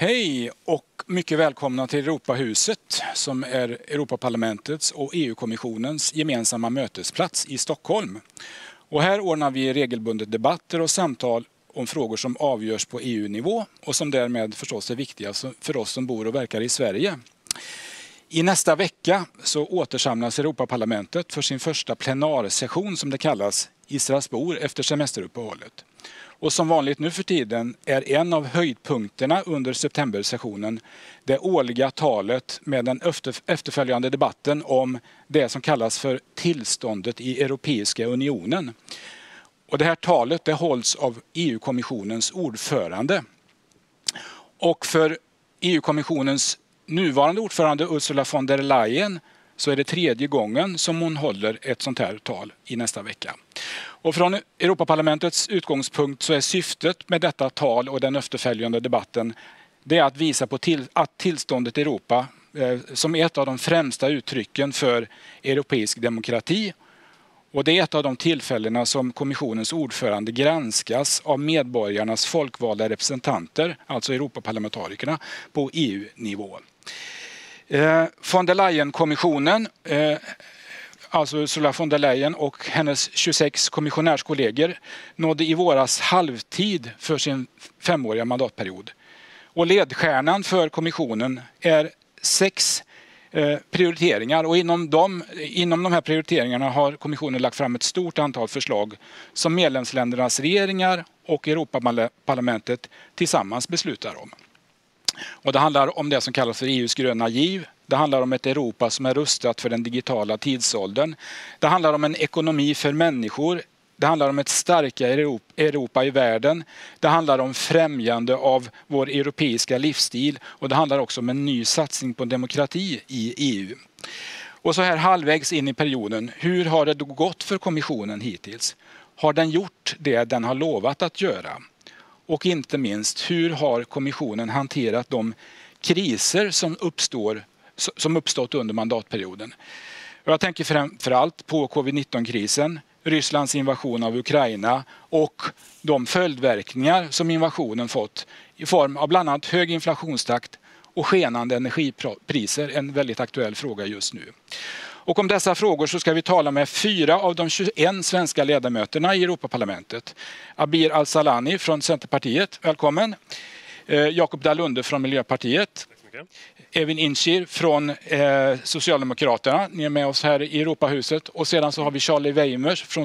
Hej och mycket välkomna till Europahuset som är Europaparlamentets och EU-kommissionens gemensamma mötesplats i Stockholm. Och här ordnar vi regelbundet debatter och samtal om frågor som avgörs på EU-nivå och som därmed förstås är viktiga för oss som bor och verkar i Sverige. I nästa vecka så återsamlas Europaparlamentet för sin första plenarsession som det kallas i Strasbourg efter semesteruppehållet. Och som vanligt nu för tiden är en av höjdpunkterna under septembersessionen det årliga talet med den efterföljande debatten om det som kallas för tillståndet i Europeiska unionen. Och det här talet det hålls av EU-kommissionens ordförande. Och för EU-kommissionens nuvarande ordförande Ursula von der Leyen så är det 3:e gången som hon håller ett sånt här tal i nästa vecka. Och från Europaparlamentets utgångspunkt så är syftet med detta tal och den efterföljande debatten det är att visa på att tillståndet i Europa som är ett av de främsta uttrycken för europeisk demokrati. Och det är ett av de tillfällena som kommissionens ordförande granskas av medborgarnas folkvalda representanter, alltså Europaparlamentarikerna, på EU-nivå. Von der Leyen-kommissionen, alltså Ursula von der Leyen och hennes 26 kommissionärskollegor nådde i våras halvtid för sin 5-åriga mandatperiod. Och ledstjärnan för kommissionen är 6 prioriteringar och inom de här prioriteringarna har kommissionen lagt fram ett stort antal förslag som medlemsländernas regeringar och Europaparlamentet tillsammans beslutar om. Och det handlar om det som kallas för EUs gröna giv. Det handlar om ett Europa som är rustat för den digitala tidsåldern. Det handlar om en ekonomi för människor. Det handlar om ett starkare Europa i världen. Det handlar om främjande av vår europeiska livsstil. Och det handlar också om en ny satsning på demokrati i EU. Och så här halvvägs in i perioden, hur har det då gått för kommissionen hittills? Har den gjort det den har lovat att göra? Och inte minst, hur har kommissionen hanterat de kriser som uppstått under mandatperioden? Jag tänker framförallt på covid-19-krisen, Rysslands invasion av Ukraina och de följdverkningar som invasionen fått i form av bland annat hög inflationstakt och skenande energipriser, en väldigt aktuell fråga just nu. Och om dessa frågor så ska vi tala med 4 av de 21 svenska ledamöterna i Europaparlamentet. Abir Al-Salani från Centerpartiet, välkommen. Jakob Dalunde från Miljöpartiet. Evin Incir från Socialdemokraterna, ni är med oss här i Europahuset. Och sedan så har vi Charlie Weimers från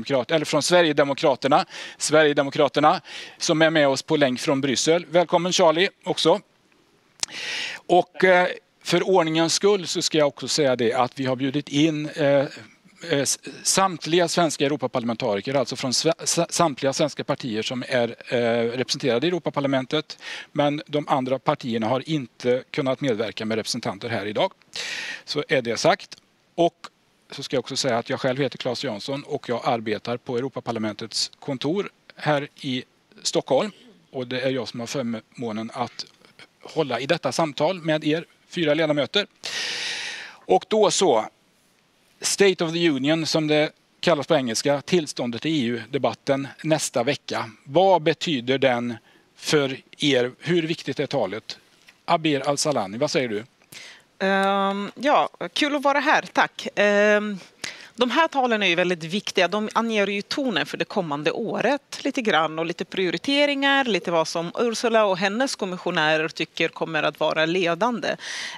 Sverigedemokraterna som är med oss på länk från Bryssel. Välkommen Charlie också. Och för ordningens skull så ska jag också säga det att vi har bjudit in samtliga svenska Europaparlamentariker, alltså från samtliga svenska partier som är representerade i Europaparlamentet. Men de andra partierna har inte kunnat medverka med representanter här idag. Så är det sagt. Och så ska jag också säga att jag själv heter Claes Jansson och jag arbetar på Europaparlamentets kontor här i Stockholm. Och det är jag som har förmånen att hålla i detta samtal med er 4 ledamöter. Och då så, State of the Union som det kallas på engelska, tillståndet i EU-debatten nästa vecka. Vad betyder den för er? Hur viktigt är talet? Abir Al-Salani, vad säger du? Ja, kul att vara här, tack. De här talen är ju väldigt viktiga. De anger ju tonen för det kommande året lite grann och lite prioriteringar, lite vad som Ursula och hennes kommissionärer tycker kommer att vara ledande.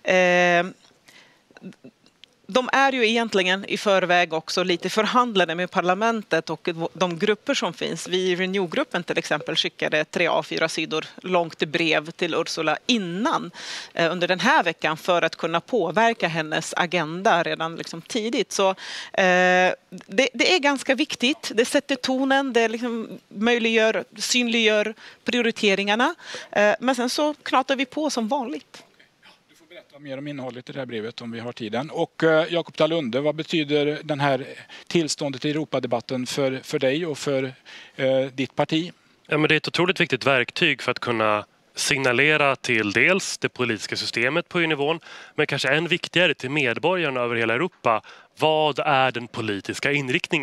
De är ju egentligen i förväg också lite förhandlade med parlamentet och de grupper som finns. Vi i Renew-gruppen till exempel skickade 3 A4-sidor långt brev till Ursula innan under den här veckan för att kunna påverka hennes agenda redan liksom tidigt. Så det är ganska viktigt. Det sätter tonen, det liksom synliggör prioriteringarna. Men sen så knatar vi på som vanligt. Berätta mer om innehållet i det här brevet om vi har tiden. Och Jakob Dalunde, vad betyder den här tillståndet i Europadebatten för dig och för ditt parti? Ja, men det är ett otroligt viktigt verktyg för att kunna signalera till dels det politiska systemet på EU-nivån, men kanske än viktigare till medborgarna över hela Europa. Vad är den politiska inriktningen?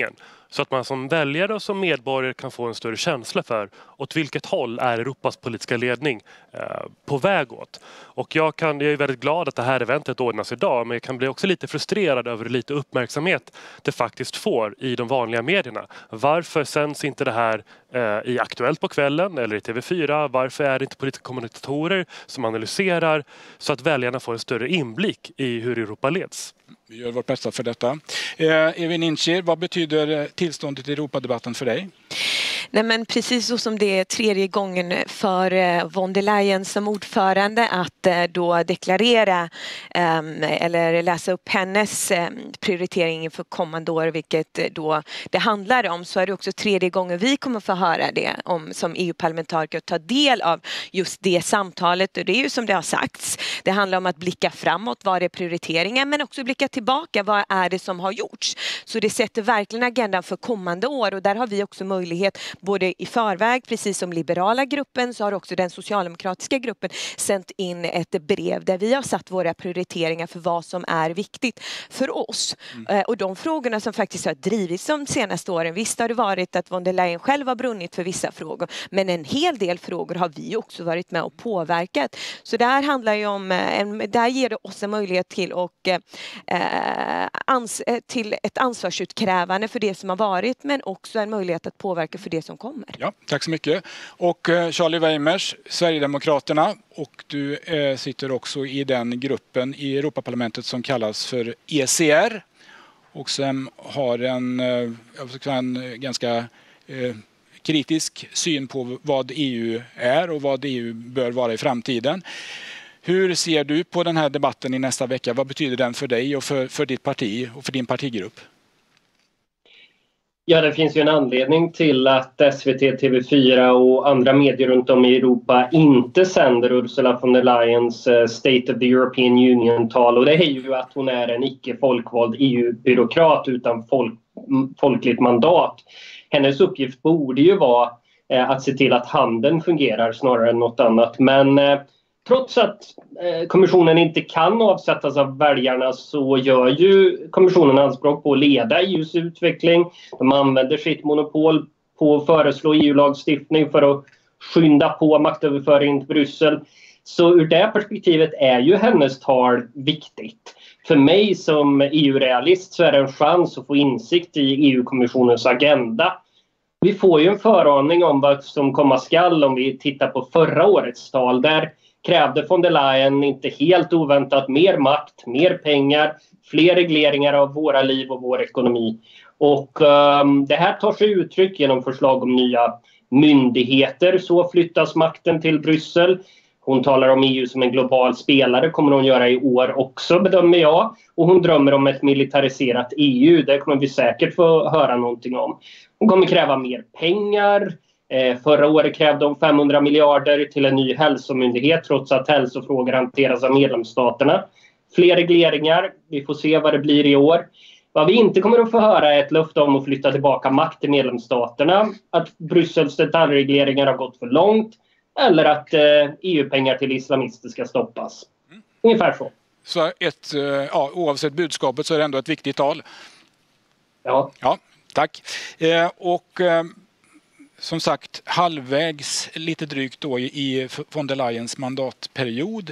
så att man som väljare och som medborgare kan få en större känsla för åt vilket håll är Europas politiska ledning på väg åt. Och jag är väldigt glad att det här eventet ordnas idag, men jag kan bli också lite frustrerad över hur lite uppmärksamhet det faktiskt får i de vanliga medierna. Varför sänds inte det här i Aktuellt på kvällen eller i TV4? Varför är det inte politiska kommentatorer som analyserar så att väljarna får en större inblick i hur Europa leds? Vi gör vårt bästa för detta. Evin Incir, vad betyder tillståndet i Europadebatten för dig? Nej, men precis så som det är tredje gången för von der Leyen som ordförande att då deklarera eller läsa upp hennes prioritering för kommande år, vilket då det handlar om, så är det också tredje gången vi kommer få höra det om som EU-parlamentariker och ta del av just det samtalet. Och det är ju som det har sagts, det handlar om att blicka framåt, vad är prioriteringen, men också blicka tillbaka, vad är det som har gjorts. Så det sätter verkligen agendan för kommande år, och där har vi också möjlighet både i förväg, precis som liberala gruppen, så har också den socialdemokratiska gruppen sänt in ett brev där vi har satt våra prioriteringar för vad som är viktigt för oss. Och de frågorna som faktiskt har drivits de senaste åren, visst har det varit att von der Leyen själv har brunnit för vissa frågor, men en hel del frågor har vi också varit med och påverkat. Så det här handlar ju om, där ger det oss en möjlighet till till ett ansvarsutkrävande för det som har varit, men också en möjlighet att påverka för det som kommer. Ja, tack så mycket. Och Charlie Weimers, Sverigedemokraterna, och du sitter också i den gruppen i Europaparlamentet som kallas för ECR och som har en ganska kritisk syn på vad EU är och vad EU bör vara i framtiden. Hur ser du på den här debatten i nästa vecka? Vad betyder den för dig och för ditt parti och för din partigrupp? Ja, det finns ju en anledning till att SVT, TV4 och andra medier runt om i Europa inte sänder Ursula von der Leyens State of the European Union-tal. Och det är ju att hon är en icke-folkvald EU-byråkrat utan folkligt mandat. Hennes uppgift borde ju vara att se till att handeln fungerar snarare än något annat. Men trots att kommissionen inte kan avsättas av väljarna så gör ju kommissionen anspråk på att leda EUs utveckling. De använder sitt monopol på att föreslå EU-lagstiftning för att skynda på maktöverföringen till Bryssel. Så ur det perspektivet är ju hennes tal viktigt. För mig som EU-realist så är det en chans att få insikt i EU-kommissionens agenda. Vi får ju en föraning om vad som komma skall om vi tittar på förra årets tal. Där krävde von der Leyen inte helt oväntat mer makt, mer pengar, fler regleringar av våra liv och vår ekonomi. Och det här tar sig uttryck genom förslag om nya myndigheter. Så flyttas makten till Bryssel. Hon talar om EU som en global spelare, kommer hon göra i år också, bedömer jag. Och hon drömmer om ett militariserat EU, det kommer vi säkert få höra någonting om. Hon kommer kräva mer pengar. Förra året krävde de 500 miljarder till en ny hälsomyndighet trots att hälsofrågor hanteras av medlemsstaterna. Fler regleringar, vi får se vad det blir i år. Vad vi inte kommer att få höra är ett löfte om att flytta tillbaka makt till medlemsstaterna. Att Bryssels detaljregleringar har gått för långt. Eller att EU-pengar till islamister ska stoppas. Ungefär så. Så oavsett budskapet så är det ändå ett viktigt tal. Ja. Ja, tack. Som sagt, halvvägs lite drygt då i von der Leyens mandatperiod.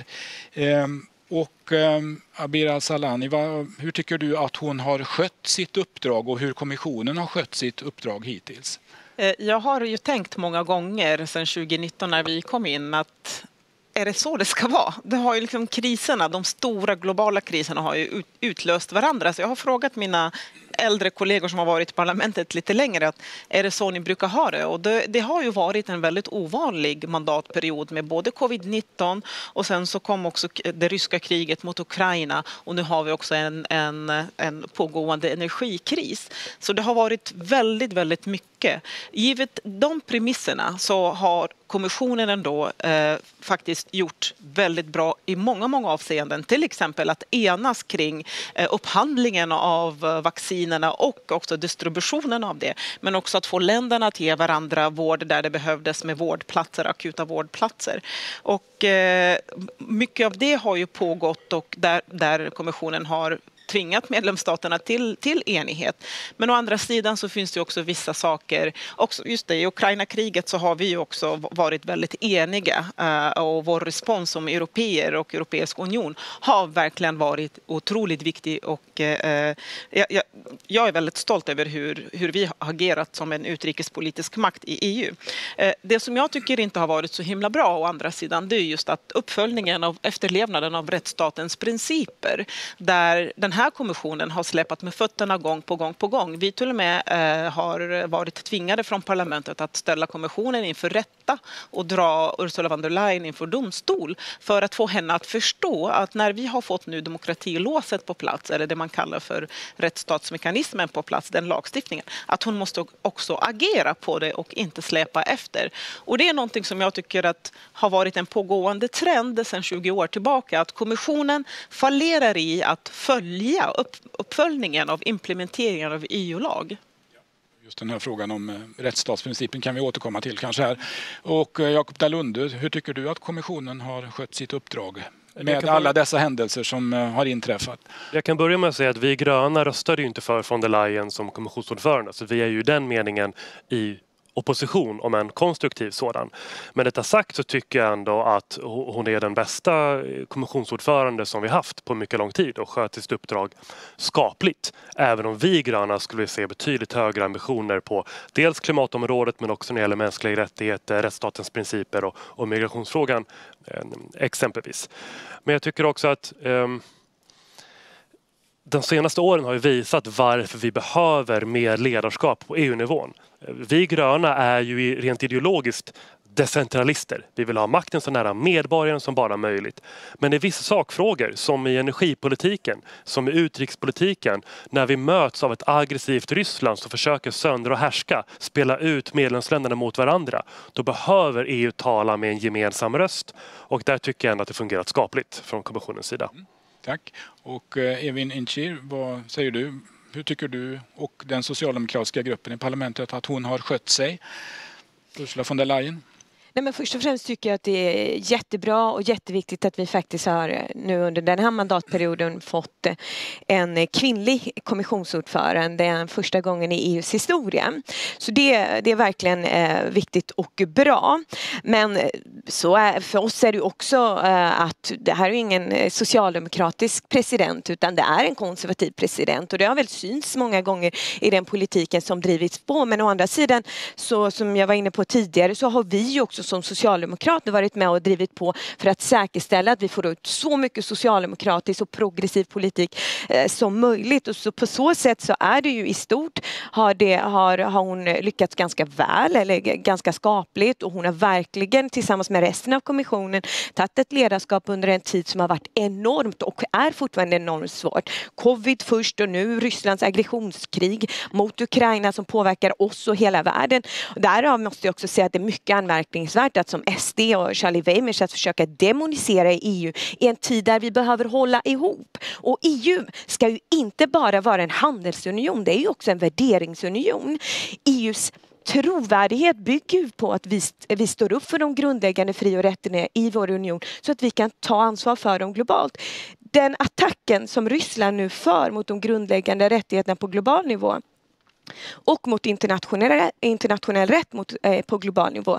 Abir Al-Sahlani, hur tycker du att hon har skött sitt uppdrag och hur kommissionen har skött sitt uppdrag hittills? Jag har ju tänkt många gånger sedan 2019 när vi kom in att är det så det ska vara? Det har ju liksom kriserna, de stora globala kriserna har ju utlöst varandra. Så jag har frågat mina äldre kollegor som har varit i parlamentet lite längre att är det så ni brukar ha det? Och det har ju varit en väldigt ovanlig mandatperiod med både covid-19 och sen så kom också det ryska kriget mot Ukraina och nu har vi också en pågående energikris. Så det har varit väldigt, väldigt mycket. Givet de premisserna så har kommissionen ändå faktiskt gjort väldigt bra i många avseenden. Till exempel att enas kring upphandlingen av vaccinerna och också distributionen av det. Men också att få länderna att ge varandra vård där det behövdes med vårdplatser, akuta vårdplatser. Och mycket av det har ju pågått och där kommissionen har tvingat medlemsstaterna till enighet. Men å andra sidan så finns det också vissa saker, också just det, i Ukraina-kriget så har vi ju också varit väldigt eniga och vår respons som europeer och Europeisk union har verkligen varit otroligt viktig och jag är väldigt stolt över hur vi har agerat som en utrikespolitisk makt i EU. Det som jag tycker inte har varit så himla bra å andra sidan, det är just att uppföljningen av efterlevnaden av rättsstatens principer, där den här kommissionen har släpat med fötterna gång på gång. Vi till och med har varit tvingade från parlamentet att ställa kommissionen inför rätta och dra Ursula von der Leyen inför domstol för att få henne att förstå att när vi har fått nu demokratilåset på plats, eller det man kallar för rättsstatsmekanismen på plats, den lagstiftningen, att hon måste också agera på det och inte släpa efter. Och det är någonting som jag tycker att har varit en pågående trend sedan 20 år tillbaka, att kommissionen fallerar i att följa uppföljningen av implementeringen av EU-lag. Just den här frågan om rättsstatsprincipen kan vi återkomma till kanske här. Och Jakob Dalunde, hur tycker du att kommissionen har skött sitt uppdrag med alla dessa händelser som har inträffat? Jag kan börja med att säga att vi gröna röstade ju inte för von der Leyen som kommissionsordförande, så vi är ju den meningen i opposition om en konstruktiv sådan. Men detta sagt så tycker jag ändå att hon är den bästa kommissionsordförande som vi haft på mycket lång tid och sköter sitt uppdrag skapligt. Även om vi gröna skulle se betydligt högre ambitioner på dels klimatområdet men också när det gäller mänskliga rättigheter, rättsstatens principer och migrationsfrågan exempelvis. Men jag tycker också att de senaste åren har ju visat varför vi behöver mer ledarskap på EU-nivån. Vi gröna är ju rent ideologiskt decentralister. Vi vill ha makten så nära medborgaren som bara möjligt. Men i vissa sakfrågor, som i energipolitiken, som i utrikespolitiken, när vi möts av ett aggressivt Ryssland som försöker söndra och härska, spela ut medlemsländerna mot varandra, då behöver EU tala med en gemensam röst. Och där tycker jag ändå att det fungerat skapligt från kommissionens sida. Tack. Och Evin Incir, vad säger du? Hur tycker du och den socialdemokratiska gruppen i parlamentet att hon har skött sig? Ursula von der Leyen? Nej, men först och främst tycker jag att det är jättebra och jätteviktigt att vi faktiskt har nu under den här mandatperioden fått en kvinnlig kommissionsordförande första gången i EUs historia. Så det är verkligen viktigt och bra. Men för oss är det också att det här är ingen socialdemokratisk president utan det är en konservativ president. Och det har väl synts många gånger i den politiken som drivits på. Men å andra sidan, så som jag var inne på tidigare, så har vi ju också som socialdemokrater varit med och drivit på för att säkerställa att vi får ut så mycket socialdemokratisk och progressiv politik som möjligt. Och så på så sätt så är det ju i stort har hon lyckats ganska väl eller ganska skapligt, och hon har verkligen tillsammans med resten av kommissionen tagit ett ledarskap under en tid som har varit enormt och är fortfarande enormt svårt. Covid först och nu Rysslands aggressionskrig mot Ukraina som påverkar oss och hela världen. Och därav måste jag också säga att det är mycket anmärkningsvärt att som SD och Charlie Weimers att försöka demonisera EU i en tid där vi behöver hålla ihop. Och EU ska ju inte bara vara en handelsunion, det är ju också en värderingsunion. EUs trovärdighet bygger på att vi står upp för de grundläggande fri- och rättigheterna i vår union så att vi kan ta ansvar för dem globalt. Den attacken som Ryssland nu för mot de grundläggande rättigheterna på global nivå och mot internationell rätt på global nivå,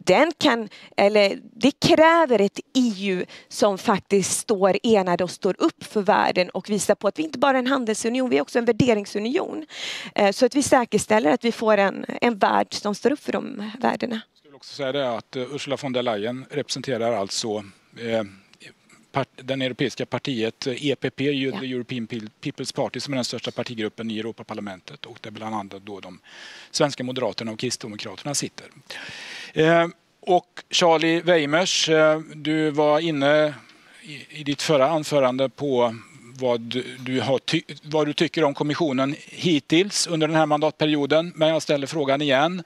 det kräver ett EU som faktiskt står enade och står upp för världen och visar på att vi inte bara är en handelsunion, vi är också en värderingsunion. Så att vi säkerställer att vi får en värld som står upp för de värdena. Jag skulle också säga det att Ursula von der Leyen representerar alltså den europeiska partiet EPP, The European People's Party, som är den största partigruppen i Europaparlamentet, och där bland annat då de svenska moderaterna och kristdemokraterna sitter. Och Charlie Weimers, du var inne i ditt förra anförande på vad du tycker om kommissionen hittills under den här mandatperioden, men jag ställer frågan igen.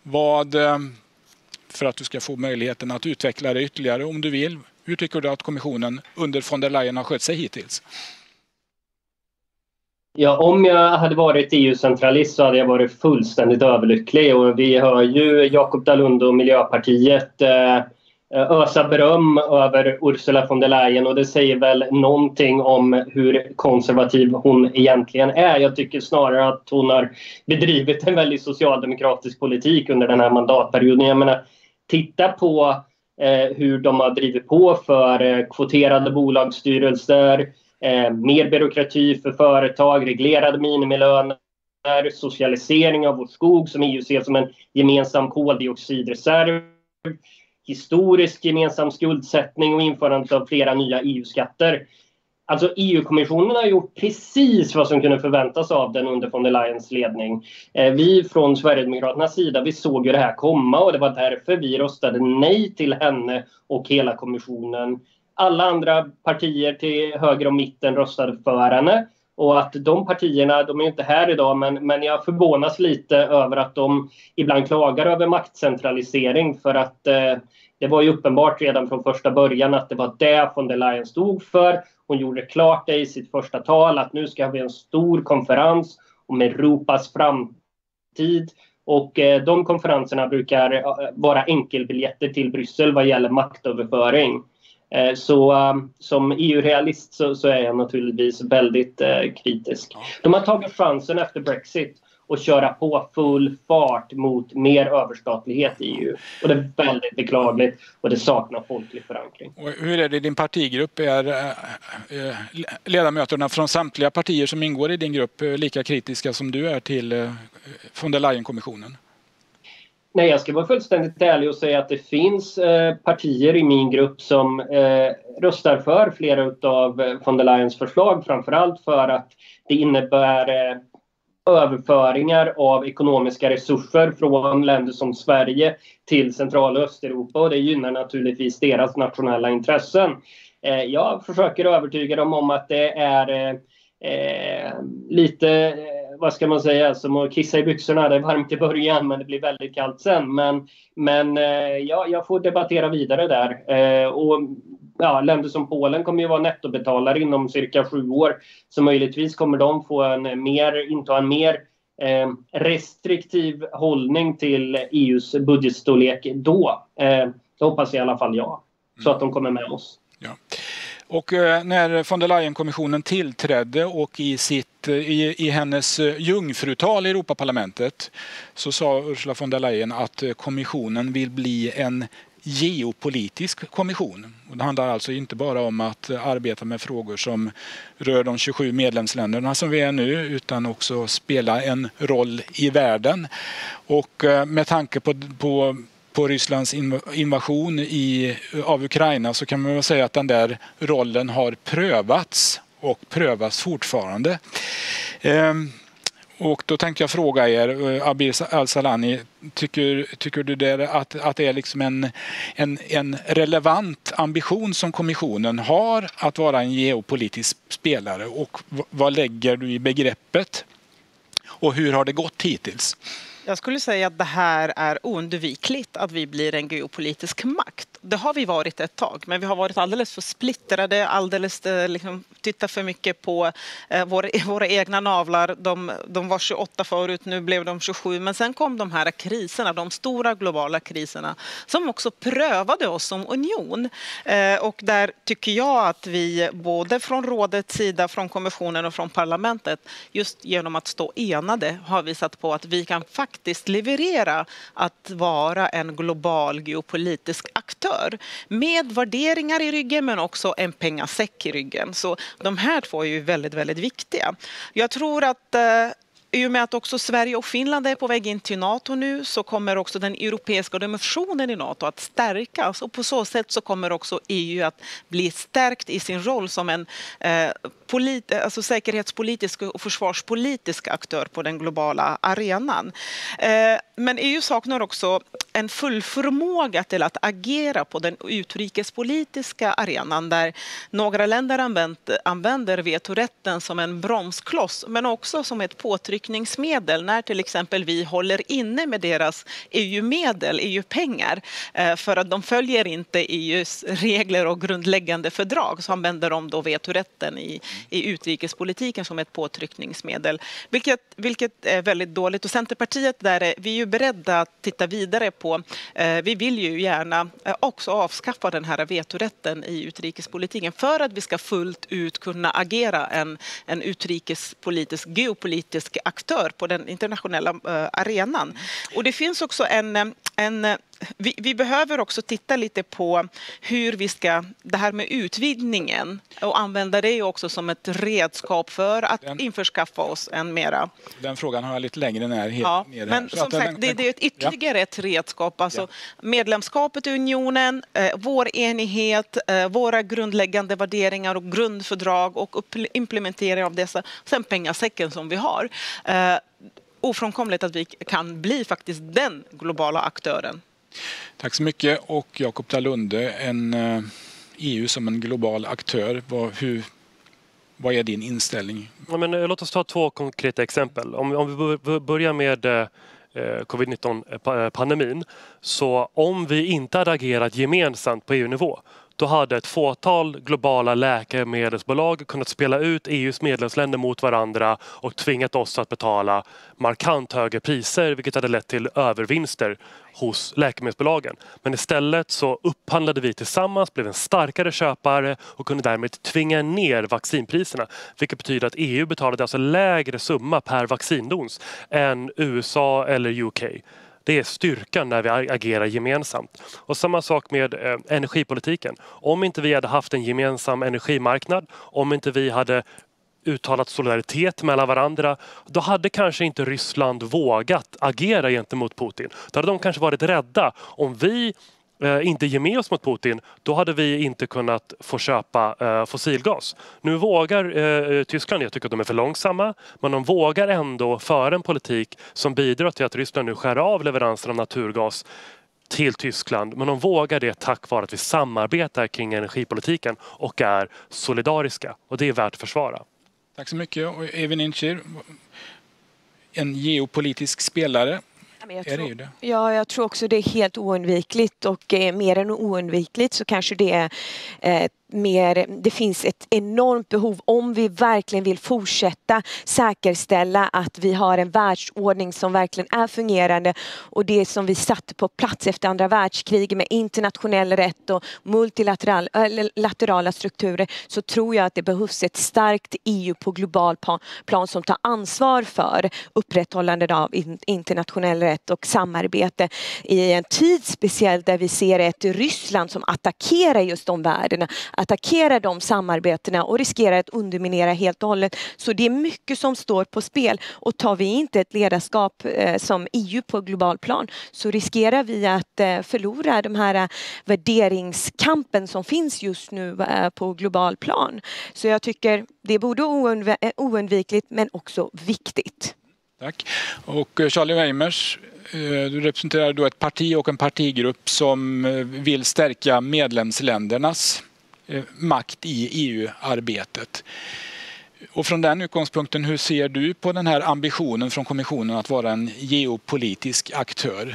För att du ska få möjligheten att utveckla det ytterligare om du vill. Hur tycker du att kommissionen under von der Leyen har skött sig hittills? Ja, om jag hade varit EU-centralist så hade jag varit fullständigt överlycklig. Och vi hör ju Jakob Dalunde och Miljöpartiet ösa beröm över Ursula von der Leyen, och det säger väl någonting om hur konservativ hon egentligen är. Jag tycker snarare att hon har bedrivit en väldigt socialdemokratisk politik under den här mandatperioden. Jag menar, titta på hur de har drivit på för kvoterade bolagsstyrelser, mer byråkrati för företag, reglerade minimilöner, socialisering av vår skog som EU ser som en gemensam koldioxidreserv, historisk gemensam skuldsättning och införandet av flera nya EU-skatter. Alltså EU-kommissionen har gjort precis vad som kunde förväntas av den under von der Leyens ledning. Vi från Sverigedemokraternas sida, vi såg ju det här komma, och det var därför vi röstade nej till henne och hela kommissionen. Alla andra partier till höger och mitten röstade för henne. Och att de partierna, de är inte här idag, men jag förvånas lite över att de ibland klagar över maktcentralisering, för att det var ju uppenbart redan från första början att det var det von der Leyen stod för. Hon gjorde klart det i sitt första tal att nu ska vi ha en stor konferens om Europas framtid, och de konferenserna brukar vara enkelbiljetter till Bryssel vad gäller maktöverföring. Så som EU-realist så är jag naturligtvis väldigt kritisk. De har tagit chansen efter Brexit och köra på full fart mot mer överstatlighet i EU. Och det är väldigt beklagligt, och det saknar folklig förankring. Och hur är det i din partigrupp? Är ledamöterna från samtliga partier som ingår i din grupp lika kritiska som du är till von der Leyen-kommissionen? Nej, jag ska vara fullständigt ärlig och säga att det finns partier i min grupp som röstar för flera av von der Leyens förslag. Framförallt för att det innebär överföringar av ekonomiska resurser från länder som Sverige till Central- och Östeuropa, och det gynnar naturligtvis deras nationella intressen. Jag försöker övertyga dem om att det är lite, vad ska man säga, som att kissa i byxorna. Det är varmt i början men det blir väldigt kallt sen. Men jag får debattera vidare där. Och ja, länder som Polen kommer ju vara nettobetalare inom cirka 7 år. Så möjligtvis kommer de få inta en mer restriktiv hållning till EUs budgetstorlek då. Det hoppas i alla fall jag. Så att de kommer med oss. Ja. Och när von der Leyen-kommissionen tillträdde och i hennes jungfrutal i Europaparlamentet så sa Ursula von der Leyen att kommissionen vill bli en geopolitisk kommission. Och det handlar alltså inte bara om att arbeta med frågor som rör de 27 medlemsländerna som vi är nu, utan också spela en roll i världen. Och med tanke på Rysslands invasion av Ukraina så kan man väl säga att den där rollen har prövats och prövas fortfarande. Och då tänkte jag fråga er, Abir Al-Sahlani, tycker du att det är liksom en relevant ambition som kommissionen har att vara en geopolitisk spelare, och vad lägger du i begreppet och hur har det gått hittills? Jag skulle säga att det här är oundvikligt att vi blir en geopolitisk makt. Det har vi varit ett tag, men vi har varit alldeles för splittrade, tittar för mycket på våra egna navlar. De var 28 förut, nu blev de 27. Men sen kom de här kriserna, de stora globala kriserna, som också prövade oss som union. Och där tycker jag att vi både från rådets sida, från kommissionen och från parlamentet, just genom att stå enade har visat på att vi kan faktiskt leverera att vara en global geopolitisk aktör. Med värderingar i ryggen men också en pengasäck i ryggen. Så de här två är ju väldigt, väldigt viktiga. Jag tror att i och med att också Sverige och Finland är på väg in till NATO nu så kommer också den europeiska dimensionen i NATO att stärkas. Och på så sätt så kommer också EU att bli stärkt i sin roll som en säkerhetspolitisk och försvarspolitisk aktör på den globala arenan. Men EU saknar också en full förmåga till att agera på den utrikespolitiska arenan där några länder använder vetorätten som en bromskloss men också som ett påtryckningsmedel när till exempel vi håller inne med deras EU-medel, EU-pengar för att de följer inte EUs regler och grundläggande fördrag, så använder de då vetorätten i utrikespolitiken som ett påtryckningsmedel. Vilket är väldigt dåligt. Och Centerpartiet vi är ju beredda att titta vidare på. Vi vill ju gärna också avskaffa den här vetorätten i utrikespolitiken för att vi ska fullt ut kunna agera en utrikespolitisk, geopolitisk aktör på den internationella arenan. Och det finns också vi behöver också titta lite på hur vi ska, det här med utvidgningen, och använda det också som ett redskap för att införskaffa oss en mera. Den frågan har jag lite längre ner. Men som sagt, det är ytterligare ett redskap. Alltså medlemskapet i unionen, vår enighet, våra grundläggande värderingar och grundfördrag och implementering av dessa, sen pengasäcken som vi har. Ofrånkomligt att vi kan bli faktiskt den globala aktören. Tack så mycket. Och Jakob Dalunde, EU som en global aktör. Vad är din inställning? Ja, men, låt oss ta 2 konkreta exempel. Om vi börjar med covid-19-pandemin, så om vi inte hade agerat gemensamt på EU-nivå, då hade ett fåtal globala läkemedelsbolag kunnat spela ut EUs medlemsländer mot varandra och tvingat oss att betala markant högre priser, vilket hade lett till övervinster hos läkemedelsbolagen. Men istället så upphandlade vi tillsammans, blev en starkare köpare och kunde därmed tvinga ner vaccinpriserna, vilket betyder att EU betalade alltså lägre summa per vaccindos än USA eller UK. Det är styrkan när vi agerar gemensamt. Och samma sak med energipolitiken. Om inte vi hade haft en gemensam energimarknad, om inte vi hade uttalat solidaritet mellan varandra, då hade kanske inte Ryssland vågat agera gentemot Putin. Då hade de kanske varit rädda. Om vi inte ger med oss mot Putin, då hade vi inte kunnat få köpa fossilgas. Nu vågar Tyskland, jag tycker att de är för långsamma, men de vågar ändå föra en politik som bidrar till att Ryssland nu skär av leveranser av naturgas till Tyskland. Men de vågar det tack vare att vi samarbetar kring energipolitiken och är solidariska. Och det är värt att försvara. Tack så mycket. Och Evin Incir, en geopolitisk spelare. Jag tror också det är helt oundvikligt, och mer än oundvikligt så kanske det är det finns ett enormt behov om vi verkligen vill fortsätta säkerställa att vi har en världsordning som verkligen är fungerande, och det som vi satte på plats efter andra världskriget med internationell rätt och multilaterala strukturer, så tror jag att det behövs ett starkt EU på global plan som tar ansvar för upprätthållandet av internationell rätt och samarbete i en tid speciellt där vi ser ett Ryssland som attackerar just de värdena, attackera de samarbetena och riskerar att underminera helt och hållet. Så det är mycket som står på spel, och tar vi inte ett ledarskap som EU på global plan, så riskerar vi att förlora de här värderingskampen som finns just nu på global plan. Så jag tycker det är både oundvikligt men också viktigt. Tack. Och Charlie Weimers, du representerar då ett parti och en partigrupp som vill stärka medlemsländernas makt i EU-arbetet. Och från den utgångspunkten, hur ser du på den här ambitionen från kommissionen att vara en geopolitisk aktör?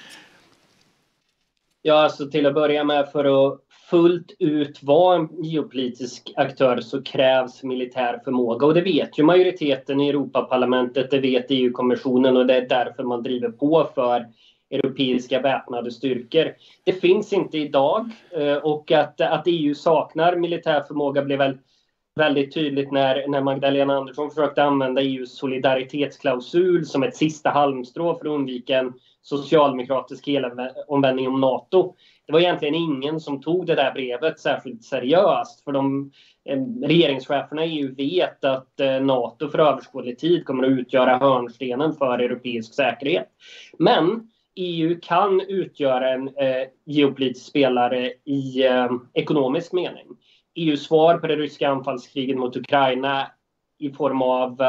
Ja, alltså till att börja med, för att fullt ut vara en geopolitisk aktör så krävs militär förmåga. Och det vet ju majoriteten i Europaparlamentet, det vet EU-kommissionen, och det är därför man driver på för europeiska väpnade styrkor. Det finns inte idag, och att EU saknar militär förmåga blev väl väldigt tydligt när Magdalena Andersson försökte använda EUs solidaritetsklausul som ett sista halmstrå för att undvika en socialdemokratisk helomvändning om NATO. Det var egentligen ingen som tog det där brevet särskilt seriöst, för regeringscheferna i EU vet att NATO för överskådlig tid kommer att utgöra hörnstenen för europeisk säkerhet. Men EU kan utgöra en geopolitisk spelare i ekonomisk mening. EUs svar på det ryska anfallskriget mot Ukraina i form av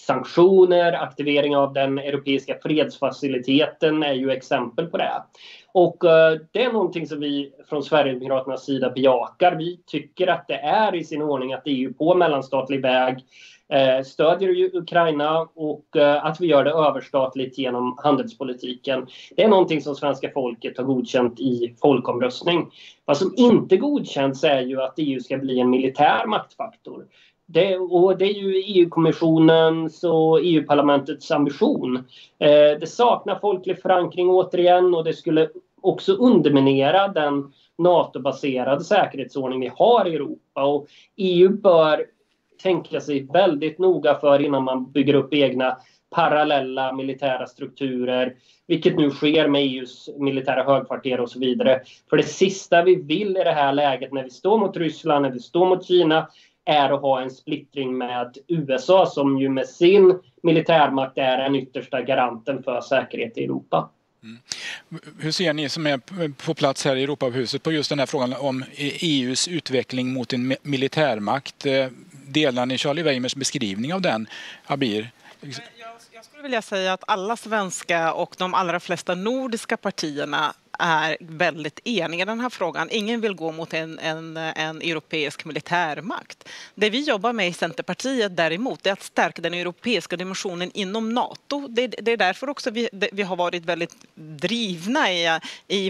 sanktioner, aktivering av den europeiska fredsfaciliteten är ju exempel på det. Och det är någonting som vi från Sverigedemokraternas sida bejakar. Vi tycker att det är i sin ordning att EU på mellanstatlig väg stödjer Ukraina och att vi gör det överstatligt genom handelspolitiken. Det är någonting som svenska folket har godkänt i folkomröstning. Vad som inte godkänns är ju att EU ska bli en militär maktfaktor. Det är ju EU-kommissionens och EU-parlamentets ambition. Det saknar folklig förankring återigen, och det skulle också underminera den NATO-baserade säkerhetsordning vi har i Europa. Och EU bör tänka sig väldigt noga för innan man bygger upp egna parallella militära strukturer, vilket nu sker med EUs militära högkvarter och så vidare. För det sista vi vill i det här läget, när vi står mot Ryssland, när vi står mot Kina, är att ha en splittring med USA, som ju med sin militärmakt är den yttersta garanten för säkerhet i Europa. Mm. Hur ser ni som är på plats här i Europahuset på just den här frågan om EUs utveckling mot en militärmakt? Delar ni Charlie Weimers beskrivning av den, Abir? Jag skulle vilja säga att alla svenska och de allra flesta nordiska partierna är väldigt eniga i den här frågan. Ingen vill gå mot en europeisk militärmakt. Det vi jobbar med i Centerpartiet däremot är att stärka den europeiska dimensionen inom NATO. Det är därför också vi har varit väldigt drivna i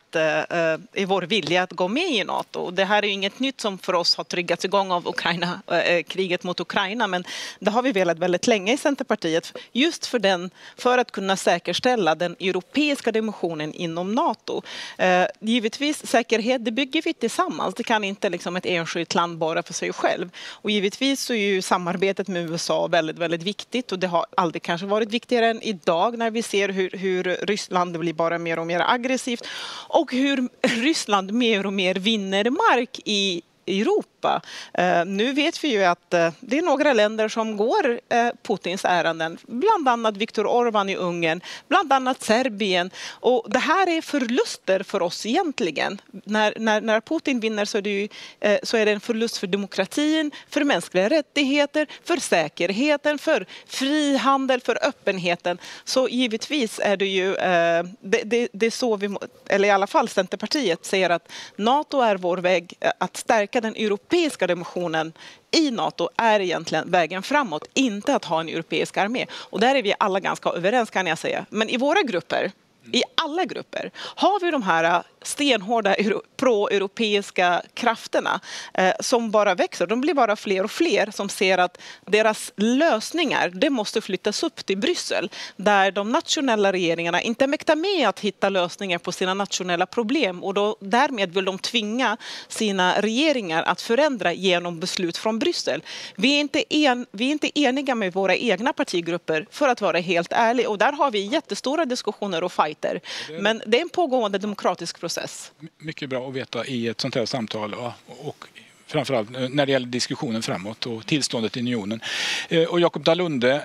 vår vilja att gå med i NATO. Det här är ju inget nytt som för oss har tryggats igång av kriget mot Ukraina, men det har vi velat väldigt länge i Centerpartiet, just för att kunna säkerställa den europeiska dimensionen inom NATO. Givetvis säkerhet, det bygger vi tillsammans. Det kan inte liksom ett enskilt land bara för sig själv. Och givetvis så är ju samarbetet med USA väldigt, väldigt viktigt, och det har aldrig kanske varit viktigare än idag när vi ser hur Ryssland blir bara mer och mer aggressivt och hur Ryssland mer och mer vinner mark i Europa. Nu vet vi ju att det är några länder som går Putins ärenden, bland annat Viktor Orbán i Ungern, bland annat Serbien, och det här är förluster för oss egentligen. När Putin vinner så är det en förlust för demokratin, för mänskliga rättigheter, för säkerheten, för frihandel, för öppenheten. Så givetvis är det ju det är så vi, eller i alla fall Centerpartiet säger att NATO är vår väg att stärka den europeiska dimensionen i NATO är egentligen vägen framåt, inte att ha en europeisk armé. Och där är vi alla ganska överens, kan jag säga. Men i våra grupper, i alla grupper, har vi de här stenhårda pro-europeiska krafterna som bara växer. De blir bara fler och fler som ser att deras lösningar, det måste flyttas upp till Bryssel, där de nationella regeringarna inte mäktar med att hitta lösningar på sina nationella problem, och därmed vill de tvinga sina regeringar att förändra genom beslut från Bryssel. Vi är inte eniga med våra egna partigrupper, för att vara helt ärlig, och där har vi jättestora diskussioner och fighter. Men det är en pågående demokratisk process. Mycket bra att veta i ett sånt här samtal, och framförallt när det gäller diskussionen framåt och tillståndet i unionen. Och Jakob Dalunde,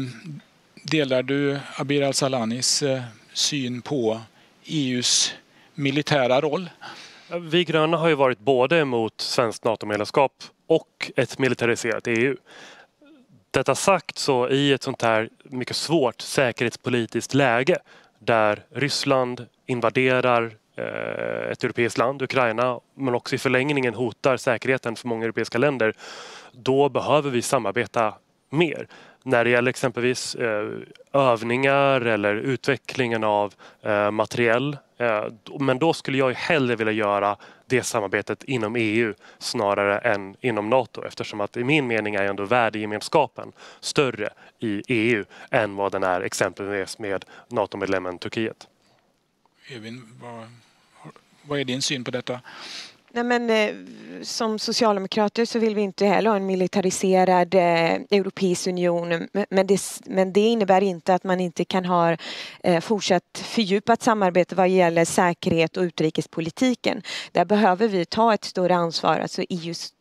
delar du Abir Al-Salanis syn på EUs militära roll? Vi gröna har ju varit både emot svenskt NATO-medlemskap och ett militariserat EU. Detta sagt, så i ett sånt här mycket svårt säkerhetspolitiskt läge där Ryssland invaderar ett europeiskt land, Ukraina, men också i förlängningen hotar säkerheten för många europeiska länder, då behöver vi samarbeta mer. När det gäller exempelvis övningar eller utvecklingen av materiell. Men då skulle jag hellre vilja göra det samarbetet inom EU snarare än inom NATO, eftersom att i min mening är ändå värdegemenskapen större i EU än vad den är exempelvis med NATO-medlemmen Turkiet. Evin, vad är din syn på detta? Nej, men, som socialdemokrater så vill vi inte heller ha en militariserad europeisk union, men det innebär inte att man inte kan ha fortsatt fördjupat samarbete vad gäller säkerhet och utrikespolitiken. Där behöver vi ta ett större ansvar, alltså EU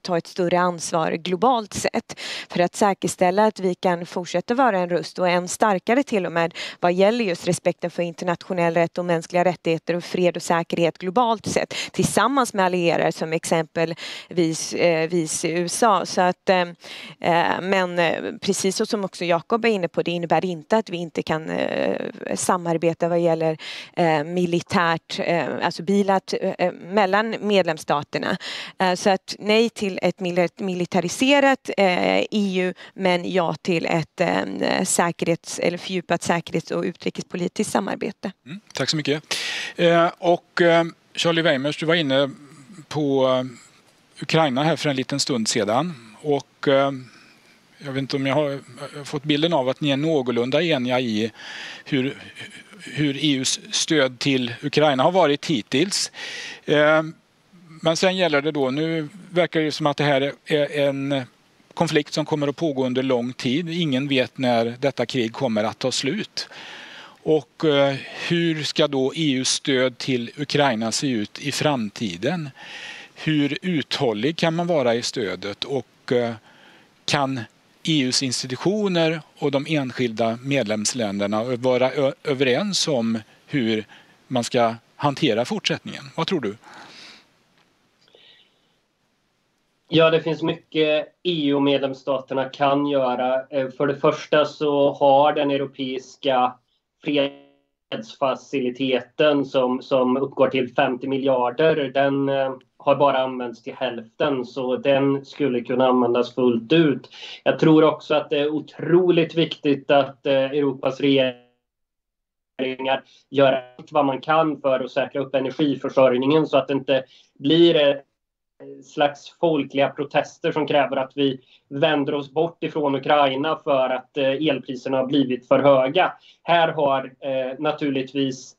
ta ett större ansvar globalt sett för att säkerställa att vi kan fortsätta vara en röst och en starkare till och med vad gäller just respekten för internationell rätt och mänskliga rättigheter och fred och säkerhet globalt sett tillsammans med allierade som exempelvis USA. Så att, men precis så som också Jakob är inne på, det innebär inte att vi inte kan samarbeta vad gäller militärt, alltså mellan medlemsstaterna. Så att nej till ett militariserat EU, men ja till ett fördjupat säkerhets- och utrikespolitiskt samarbete. Tack så mycket. Och Charlie Weimers, du var inne på Ukraina här för en liten stund sedan. Och jag vet inte om jag har fått bilden av att ni är någorlunda eniga i hur EUs stöd till Ukraina har varit hittills. Men sen gäller det då, nu verkar det som att det här är en konflikt som kommer att pågå under lång tid. Ingen vet när detta krig kommer att ta slut. Och hur ska då EUs stöd till Ukraina se ut i framtiden? Hur uthållig kan man vara i stödet och kan EUs institutioner och de enskilda medlemsländerna vara överens om hur man ska hantera fortsättningen? Vad tror du? Ja, det finns mycket EU-medlemsstaterna kan göra. För det första så har den europeiska fredsfaciliteten som uppgår till 50 miljarder, den har bara använts till hälften, så den skulle kunna användas fullt ut. Jag tror också att det är otroligt viktigt att Europas regeringar gör allt vad man kan för att säkra upp energiförsörjningen så att det inte blir slags folkliga protester som kräver att vi vänder oss bort ifrån Ukraina för att elpriserna har blivit för höga. Här har naturligtvis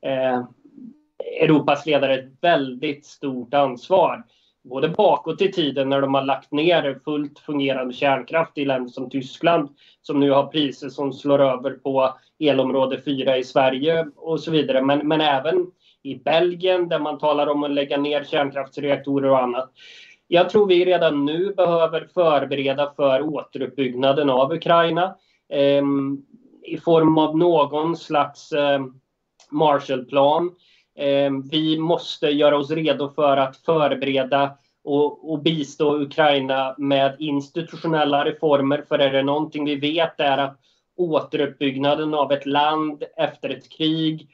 Europas ledare ett väldigt stort ansvar. Både bakåt i tiden när de har lagt ner fullt fungerande kärnkraft i länder som Tyskland som nu har priser som slår över på elområde 4 i Sverige och så vidare. Men även i Belgien där man talar om att lägga ner kärnkraftsreaktorer och annat. Jag tror vi redan nu behöver förbereda för återuppbyggnaden av Ukraina i form av någon slags Marshallplan. Vi måste göra oss redo för att förbereda och bistå Ukraina med institutionella reformer. För är det någonting vi vet är att återuppbyggnaden av ett land efter ett krig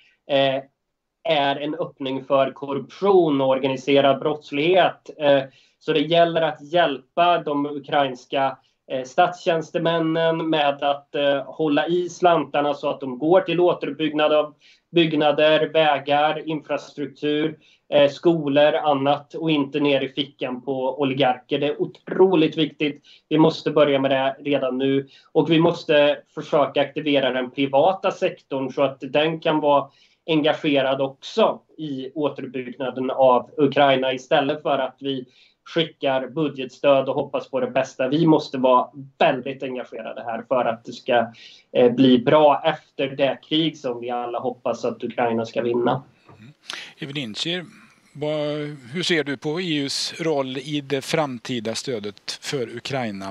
är en öppning för korruption och organiserad brottslighet. Så det gäller att hjälpa de ukrainska statstjänstemännen med att hålla i slantarna så att de går till återuppbyggnad av byggnader, vägar, infrastruktur, skolor, annat och inte ner i fickan på oligarker. Det är otroligt viktigt. Vi måste börja med det redan nu och vi måste försöka aktivera den privata sektorn så att den kan vara engagerad också i återuppbyggnaden av Ukraina istället för att vi skickar budgetstöd och hoppas på det bästa. Vi måste vara väldigt engagerade här för att det ska bli bra efter det krig som vi alla hoppas att Ukraina ska vinna. Evelyn, hur ser du på EUs roll i det framtida stödet för Ukraina?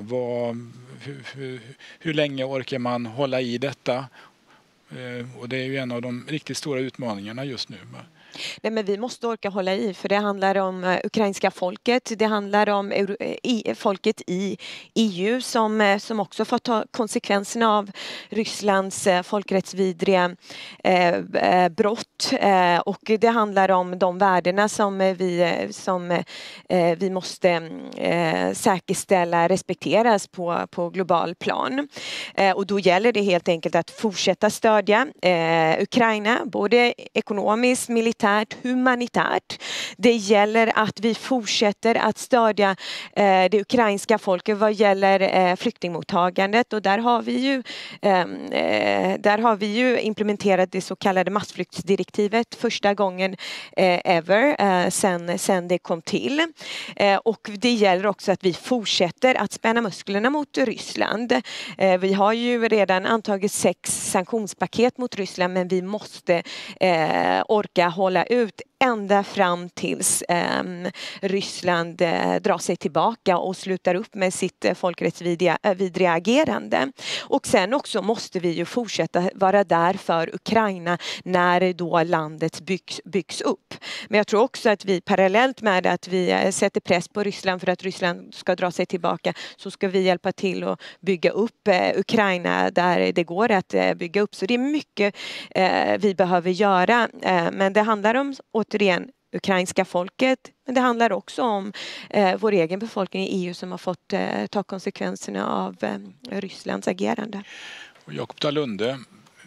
Hur länge orkar man hålla i detta? Och det är ju en av de riktigt stora utmaningarna just nu. Nej, men vi måste orka hålla i, för det handlar om ukrainska folket, det handlar om folket i EU som också får ta konsekvenserna av Rysslands folkrättsvidriga brott, och det handlar om de värdena som vi måste säkerställa respekteras på global plan. Och då gäller det helt enkelt att fortsätta stödja Ukraina, både ekonomiskt, militärt, humanitärt. Det gäller att vi fortsätter att stödja det ukrainska folket vad gäller flyktingmottagandet, och där har vi ju implementerat det så kallade massflyktsdirektivet första gången ever sen det kom till. Och det gäller också att vi fortsätter att spänna musklerna mot Ryssland. Vi har ju redan antagit 6 sanktionspaket mot Ryssland, men vi måste orka hålla ut ända fram tills Ryssland drar sig tillbaka och slutar upp med sitt folkrättsvidriga agerande. Och sen också måste vi ju fortsätta vara där för Ukraina när då landet byggs upp. Men jag tror också att vi parallellt med att vi sätter press på Ryssland för att Ryssland ska dra sig tillbaka, så ska vi hjälpa till att bygga upp Ukraina där det går att bygga upp. Så det är mycket vi behöver göra. Men det handlar om, återigen, ukrainska folket, men det handlar också om vår egen befolkning i EU som har fått ta konsekvenserna av Rysslands agerande. Jakob Dalunde,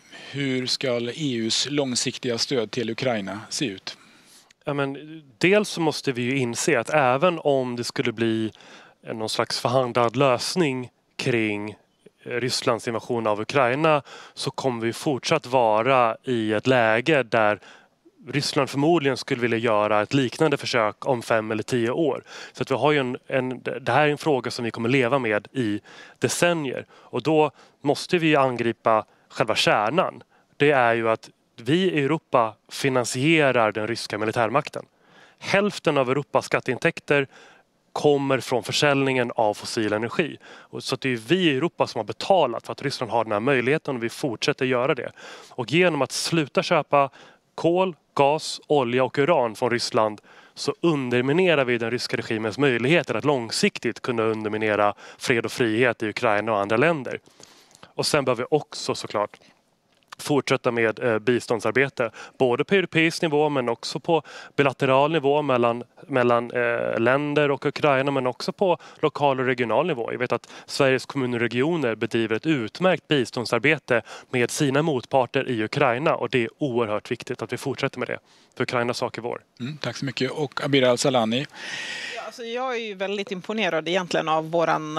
hur ska EUs långsiktiga stöd till Ukraina se ut? Ja, men dels så måste vi ju inse att även om det skulle bli någon slags förhandlad lösning kring Rysslands invasion av Ukraina, så kommer vi fortsatt vara i ett läge där Ryssland förmodligen skulle vilja göra ett liknande försök om 5 eller 10 år. Så att vi har ju det här är en fråga som vi kommer leva med i decennier. Och då måste vi angripa själva kärnan. Det är ju att vi i Europa finansierar den ryska militärmakten. Hälften av Europas skatteintäkter kommer från försäljningen av fossil energi. Så att det är vi i Europa som har betalat för att Ryssland har den här möjligheten, och vi fortsätter göra det. Och genom att sluta köpa kol, gas, olja och uran från Ryssland, så underminerar vi den ryska regimens möjligheter att långsiktigt kunna underminera fred och frihet i Ukraina och andra länder. Och sen behöver vi också såklart fortsätta med biståndsarbete, både på europeisk nivå men också på bilateral nivå mellan länder och Ukraina, men också på lokal och regional nivå. Jag vet att Sveriges kommuner och regioner bedriver ett utmärkt biståndsarbete med sina motparter i Ukraina, och det är oerhört viktigt att vi fortsätter med det. För Ukrainas sak är vår. Tack så mycket. Och Abir Al-Salani. Alltså jag är ju väldigt imponerad egentligen av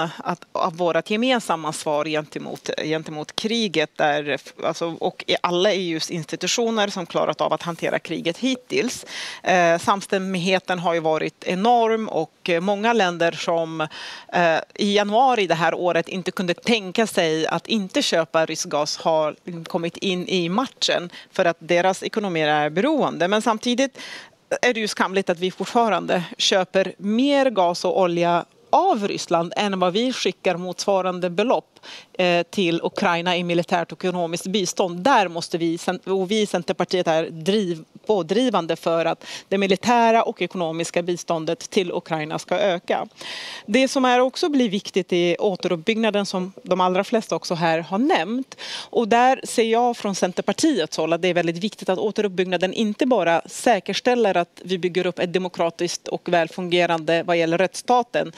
vårt gemensamma svar gentemot kriget där, alltså, och alla EUs institutioner som klarat av att hantera kriget hittills. Samstämmigheten har ju varit enorm, och många länder som i januari det här året inte kunde tänka sig att inte köpa rysk gas har kommit in i matchen för att deras ekonomier är beroende. Men samtidigt är det ju skamligt att vi fortfarande köper mer gas och olja av Ryssland än vad vi skickar motsvarande belopp till Ukraina i militärt och ekonomiskt bistånd. Där måste vi i Centerpartiet är pådrivande för att det militära och ekonomiska biståndet till Ukraina ska öka. Det som är också blir viktigt är återuppbyggnaden, som de allra flesta också här har nämnt. Och där ser jag från Centerpartiets håll att det är väldigt viktigt att återuppbyggnaden inte bara säkerställer att vi bygger upp ett demokratiskt och välfungerande vad gäller rättsstaten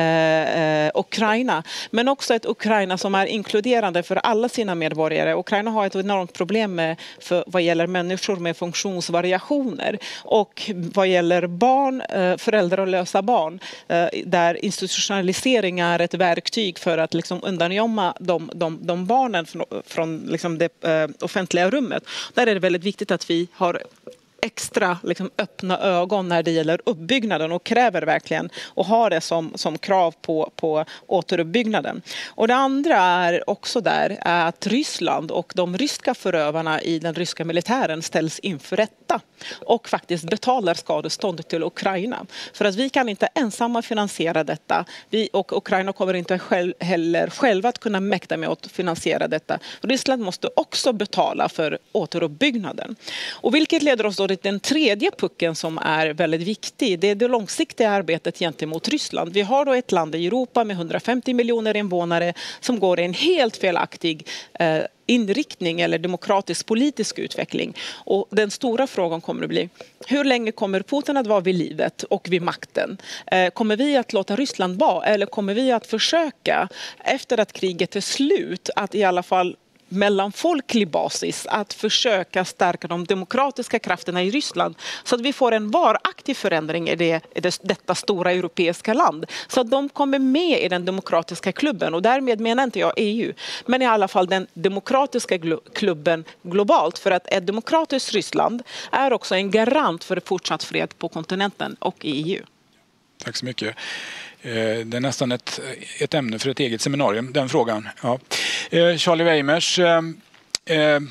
Ukraina, men också ett Ukraina som är inkluderande för alla sina medborgare. Ukraina har ett enormt problem vad gäller människor med funktionsvariationer, och vad gäller barn, föräldralösa barn, där institutionalisering är ett verktyg för att liksom undangömma de barnen från liksom det offentliga rummet. Där är det väldigt viktigt att vi har extra öppna ögon när det gäller uppbyggnaden, och kräver verkligen och har det som krav på återuppbyggnaden. Och det andra är också där är att Ryssland och de ryska förövarna i den ryska militären ställs inför rätta och faktiskt betalar skadestånd till Ukraina. För att vi kan inte ensamma finansiera detta. Och Ukraina kommer inte heller själva att kunna mäkta med att finansiera detta. Ryssland måste också betala för återuppbyggnaden. Och vilket leder oss då till den tredje pucken som är väldigt viktig. Det är det långsiktiga arbetet gentemot Ryssland. Vi har då ett land i Europa med 150 miljoner invånare som går i en helt felaktig inriktning eller demokratisk politisk utveckling. Och den stora frågan kommer att bli: hur länge kommer Putin att vara vid livet och vid makten? Kommer vi att låta Ryssland vara, eller kommer vi att försöka efter att kriget är slut att i alla fall mellanfolklig basis att försöka stärka de demokratiska krafterna i Ryssland så att vi får en varaktig förändring i detta stora europeiska land, så att de kommer med i den demokratiska klubben. Och därmed menar inte jag EU, men i alla fall den demokratiska klubben globalt, för att ett demokratiskt Ryssland är också en garant för fortsatt fred på kontinenten och i EU. Tack så mycket. Det är nästan ett ämne för ett eget seminarium, den frågan. Ja. Charlie Weimers,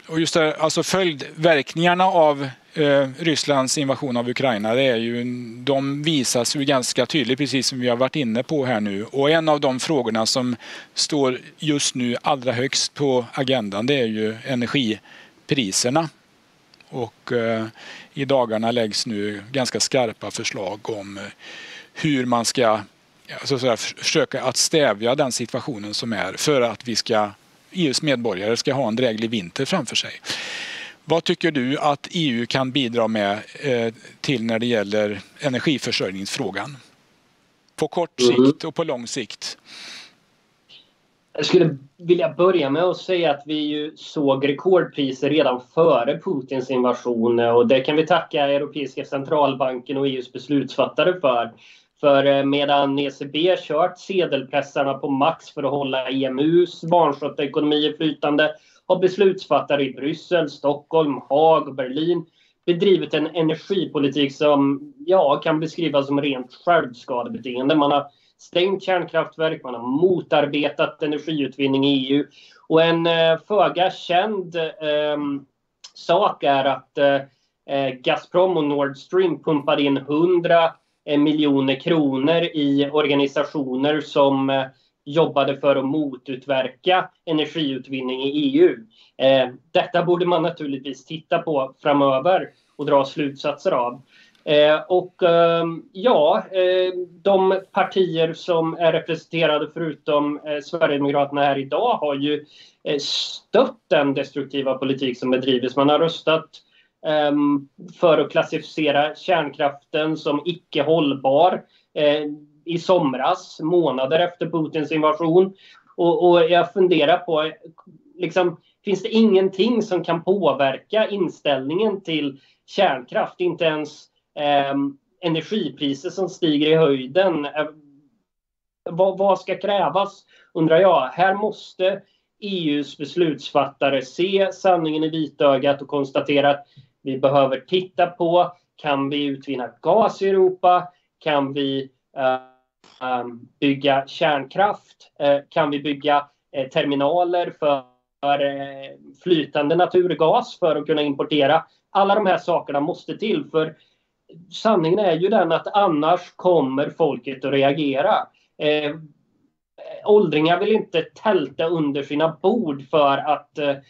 Och just det, alltså följdverkningarna av Rysslands invasion av Ukraina, det är ju, de visas ju ganska tydligt, precis som vi har varit inne på här nu. Och en av de frågorna som står just nu allra högst på agendan, det är ju energipriserna. Och i dagarna läggs nu ganska skarpa förslag om hur man ska försöka att stävja den situationen som är, för att EUs medborgare ska ha en dräglig vinter framför sig. Vad tycker du att EU kan bidra med till när det gäller energiförsörjningsfrågan? På kort sikt och på lång sikt. Jag skulle vilja börja med att säga att vi ju såg rekordpriser redan före Putins invasion, och det kan vi tacka Europeiska centralbanken och EUs beslutsfattare för. För medan ECB kört sedelpressarna på max för att hålla EMUs vanskötta ekonomier flytande, har beslutsfattare i Bryssel, Stockholm, Haag och Berlin bedrivit en energipolitik som kan beskrivas som rent självskadebeteende. Man har stängt kärnkraftverk, man har motarbetat energiutvinning i EU. Och en föga känd sak är att Gazprom och Nord Stream pumpade in 100 miljoner kronor i organisationer som jobbade för att motutverka energiutvinning i EU. Detta borde man naturligtvis titta på framöver och dra slutsatser av. De partier som är representerade förutom Sverigedemokraterna här idag har ju stött den destruktiva politik som bedrivs. Man har röstat för att klassificera kärnkraften som icke hållbar i somras, månader efter Putins invasion. Och jag funderar på, finns det ingenting som kan påverka inställningen till kärnkraft? Inte ens energipriser som stiger i höjden. Vad ska krävas, undrar jag. Här måste EUs beslutsfattare se sanningen i vitögat och konstatera att vi behöver titta på, kan vi utvinna gas i Europa? Kan vi bygga kärnkraft? Kan vi bygga terminaler för flytande naturgas för att kunna importera? Alla de här sakerna måste till, för sanningen är ju den att annars kommer folket att reagera. Åldringar vill inte tälta under sina bord för att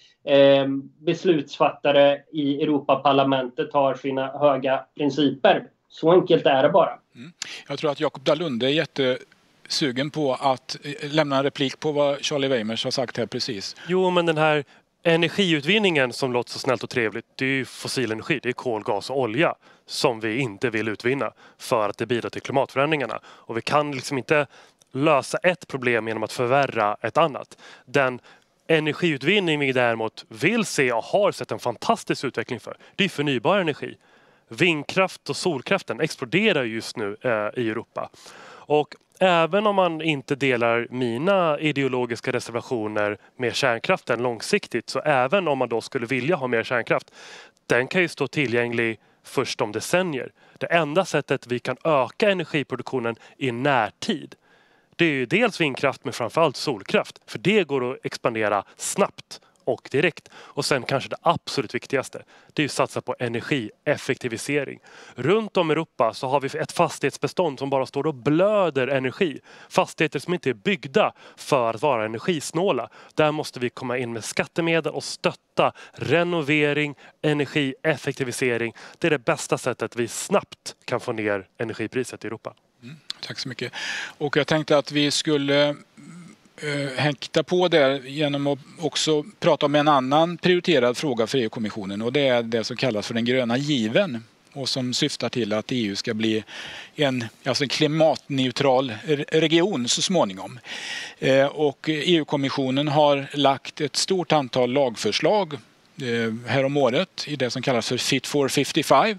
beslutsfattare i Europaparlamentet har sina höga principer. Så enkelt är det bara. Jag tror att Jakob Dalunde är jättesugen på att lämna en replik på vad Charlie Weimers har sagt här precis. Jo, men den här energiutvinningen som låter så snällt och trevligt, det är ju fossil energi, det är kol, gas och olja som vi inte vill utvinna för att det bidrar till klimatförändringarna. Och vi kan inte lösa ett problem genom att förvärra ett annat. Den energiutvinning vi däremot vill se och har sett en fantastisk utveckling för, det är förnybar energi. Vindkraft och solkraften exploderar just nu i Europa. Och även om man inte delar mina ideologiska reservationer med kärnkraften långsiktigt, så även om man då skulle vilja ha mer kärnkraft, den kan ju stå tillgänglig först om decennier. Det enda sättet vi kan öka energiproduktionen i närtid, det är ju dels vindkraft men framförallt solkraft. För det går att expandera snabbt och direkt. Och sen kanske det absolut viktigaste, det är att satsa på energieffektivisering. Runt om i Europa så har vi ett fastighetsbestånd som bara står och blöder energi. Fastigheter som inte är byggda för att vara energisnåla. Där måste vi komma in med skattemedel och stötta renovering, energieffektivisering. Det är det bästa sättet vi snabbt kan få ner energipriset i Europa. Tack så mycket. Och jag tänkte att vi skulle häkta på det genom att också prata om en annan prioriterad fråga för EU-kommissionen, och det är det som kallas för den gröna given, och som syftar till att EU ska bli en klimatneutral region så småningom. Och EU-kommissionen har lagt ett stort antal lagförslag här om året i det som kallas för Fit for 55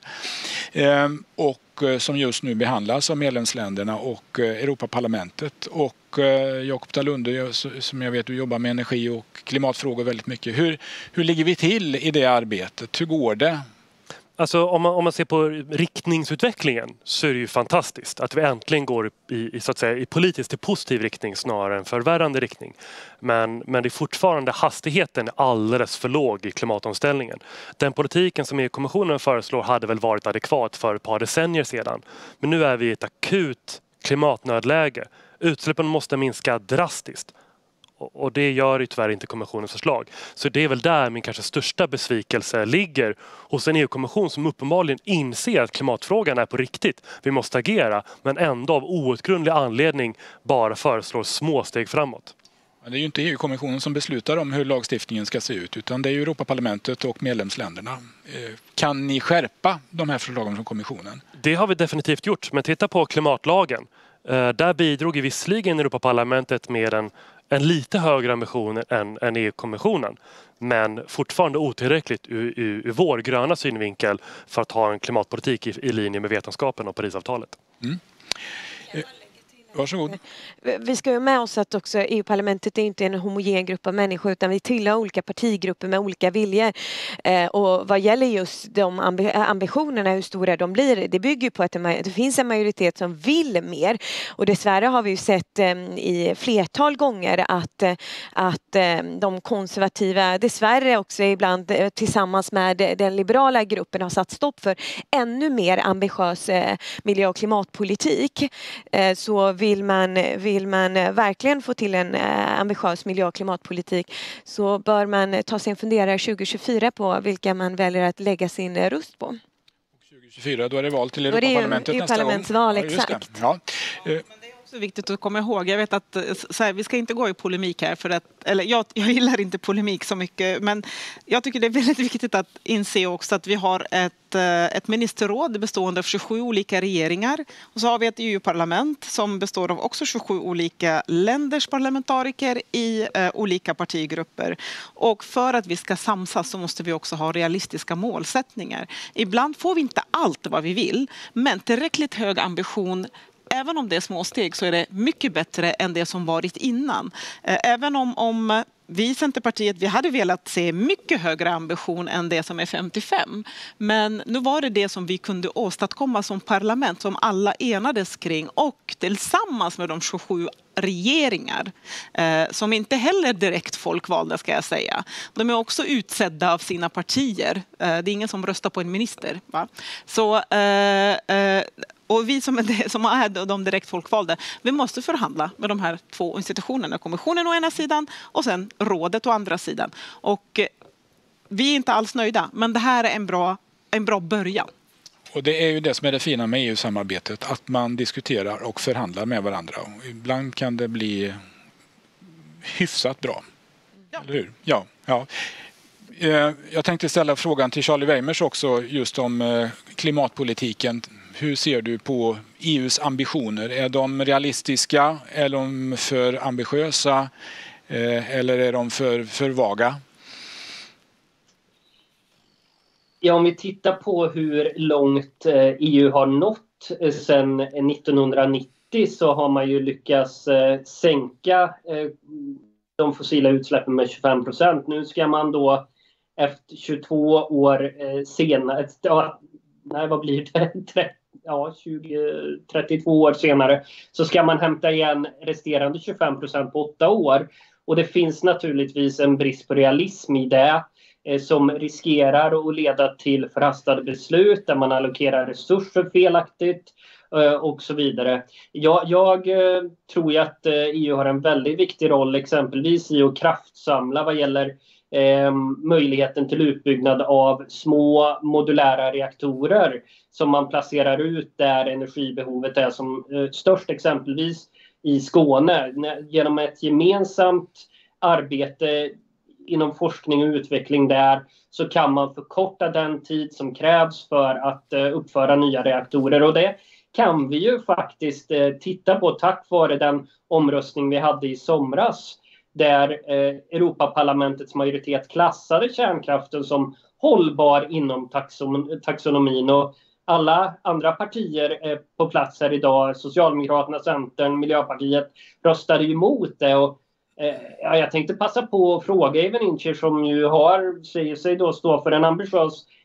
och som just nu behandlas av medlemsländerna och Europaparlamentet. Och Jakob Dalunde, som jag vet du jobbar med energi och klimatfrågor väldigt mycket. Hur ligger vi till i det arbetet? Hur går det? Alltså om man ser på riktningsutvecklingen så är det ju fantastiskt att vi äntligen går i så att säga i politiskt till positiv riktning snarare än förvärrande riktning. Men det är fortfarande hastigheten alldeles för låg i klimatomställningen. Den politiken som EU-kommissionen föreslår hade väl varit adekvat för ett par decennier sedan. Men nu är vi i ett akut klimatnödläge. Utsläppen måste minska drastiskt. Och det gör ju tyvärr inte kommissionens förslag. Så det är väl där min kanske största besvikelse ligger hos en EU-kommission som uppenbarligen inser att klimatfrågan är på riktigt. Vi måste agera, men ändå av outgrundlig anledning bara föreslår små steg framåt. Det är ju inte EU-kommissionen som beslutar om hur lagstiftningen ska se ut, utan det är ju Europaparlamentet och medlemsländerna. Kan ni skärpa de här förslagen från kommissionen? Det har vi definitivt gjort, men titta på klimatlagen. Där bidrog ju visserligen Europaparlamentet med en lite högre ambition än EU-kommissionen. Men fortfarande otillräckligt ur vår gröna synvinkel för att ha en klimatpolitik i linje med vetenskapen och Parisavtalet. Mm. Varsågod. Vi ska ju med oss att också EU-parlamentet är inte en homogen grupp av människor utan vi tillhör olika partigrupper med olika viljor. Och vad gäller just de ambitionerna, hur stora de blir, det bygger på att det finns en majoritet som vill mer. Och dessvärre har vi ju sett i flertal gånger att de konservativa dessvärre också ibland tillsammans med den liberala gruppen har satt stopp för ännu mer ambitiös miljö- och klimatpolitik. Så vill man verkligen få till en ambitiös miljö- och klimatpolitik så bör man ta sig en funderare 2024 på vilka man väljer att lägga sin röst på. 2024, då är det val till Europaparlamentet nästa gång. EU-parlamentsval, exakt. Ja. Det är viktigt att komma ihåg. Jag vet att vi ska inte gå i polemik här för att, eller jag gillar inte polemik så mycket, men jag tycker det är väldigt viktigt att inse också att vi har ett ministerråd bestående av 27 olika regeringar och så har vi ett EU-parlament som består av också 27 olika länders parlamentariker i olika partigrupper. Och för att vi ska samsas så måste vi också ha realistiska målsättningar. Ibland får vi inte allt vad vi vill, men tillräckligt hög ambition. Även om det är små steg så är det mycket bättre än det som varit innan. Även om vi i Centerpartiet vi hade velat se mycket högre ambition än det som är 55. Men nu var det som vi kunde åstadkomma som parlament som alla enades kring och tillsammans med de 27 regeringar som inte heller direkt folkvalda ska jag säga. De är också utsedda av sina partier. Det är ingen som röstar på en minister. Va? Så... Och vi som är de direkt folkvalda, vi måste förhandla med de här två institutionerna. Kommissionen å ena sidan och sen rådet å andra sidan. Och vi är inte alls nöjda, men det här är en bra början. Och det är ju det som är det fina med EU-samarbetet, att man diskuterar och förhandlar med varandra. Och ibland kan det bli hyfsat bra. Ja. Eller hur? Ja. Jag tänkte ställa frågan till Charlie Weimers också just om klimatpolitiken. Hur ser du på EUs ambitioner? Är de realistiska? Är de för ambitiösa? Eller är de för vaga? Ja, om vi tittar på hur långt EU har nått sedan 1990 så har man ju lyckats sänka de fossila utsläppen med 25%. Nu ska man då efter 22 år senare, vad blir det? 32 år senare så ska man hämta igen resterande 25% på 8 år. Och det finns naturligtvis en brist på realism i det som riskerar att leda till förhastade beslut där man allokerar resurser felaktigt och så vidare. Jag tror ju att EU har en väldigt viktig roll exempelvis i att kraftsamla vad gäller möjligheten till utbyggnad av små modulära reaktorer som man placerar ut där energibehovet är som störst, exempelvis i Skåne. Genom ett gemensamt arbete inom forskning och utveckling där så kan man förkorta den tid som krävs för att uppföra nya reaktorer. Och det kan vi ju faktiskt titta på tack vare den omröstning vi hade i somras där Europaparlamentets majoritet klassade kärnkraften som hållbar inom taxonomin. Och alla andra partier på plats här idag, Socialdemokraterna, Centern, Miljöpartiet, röstade emot det. Och, jag tänkte passa på att fråga Even Incher som ju säger sig då stå för en ambitiös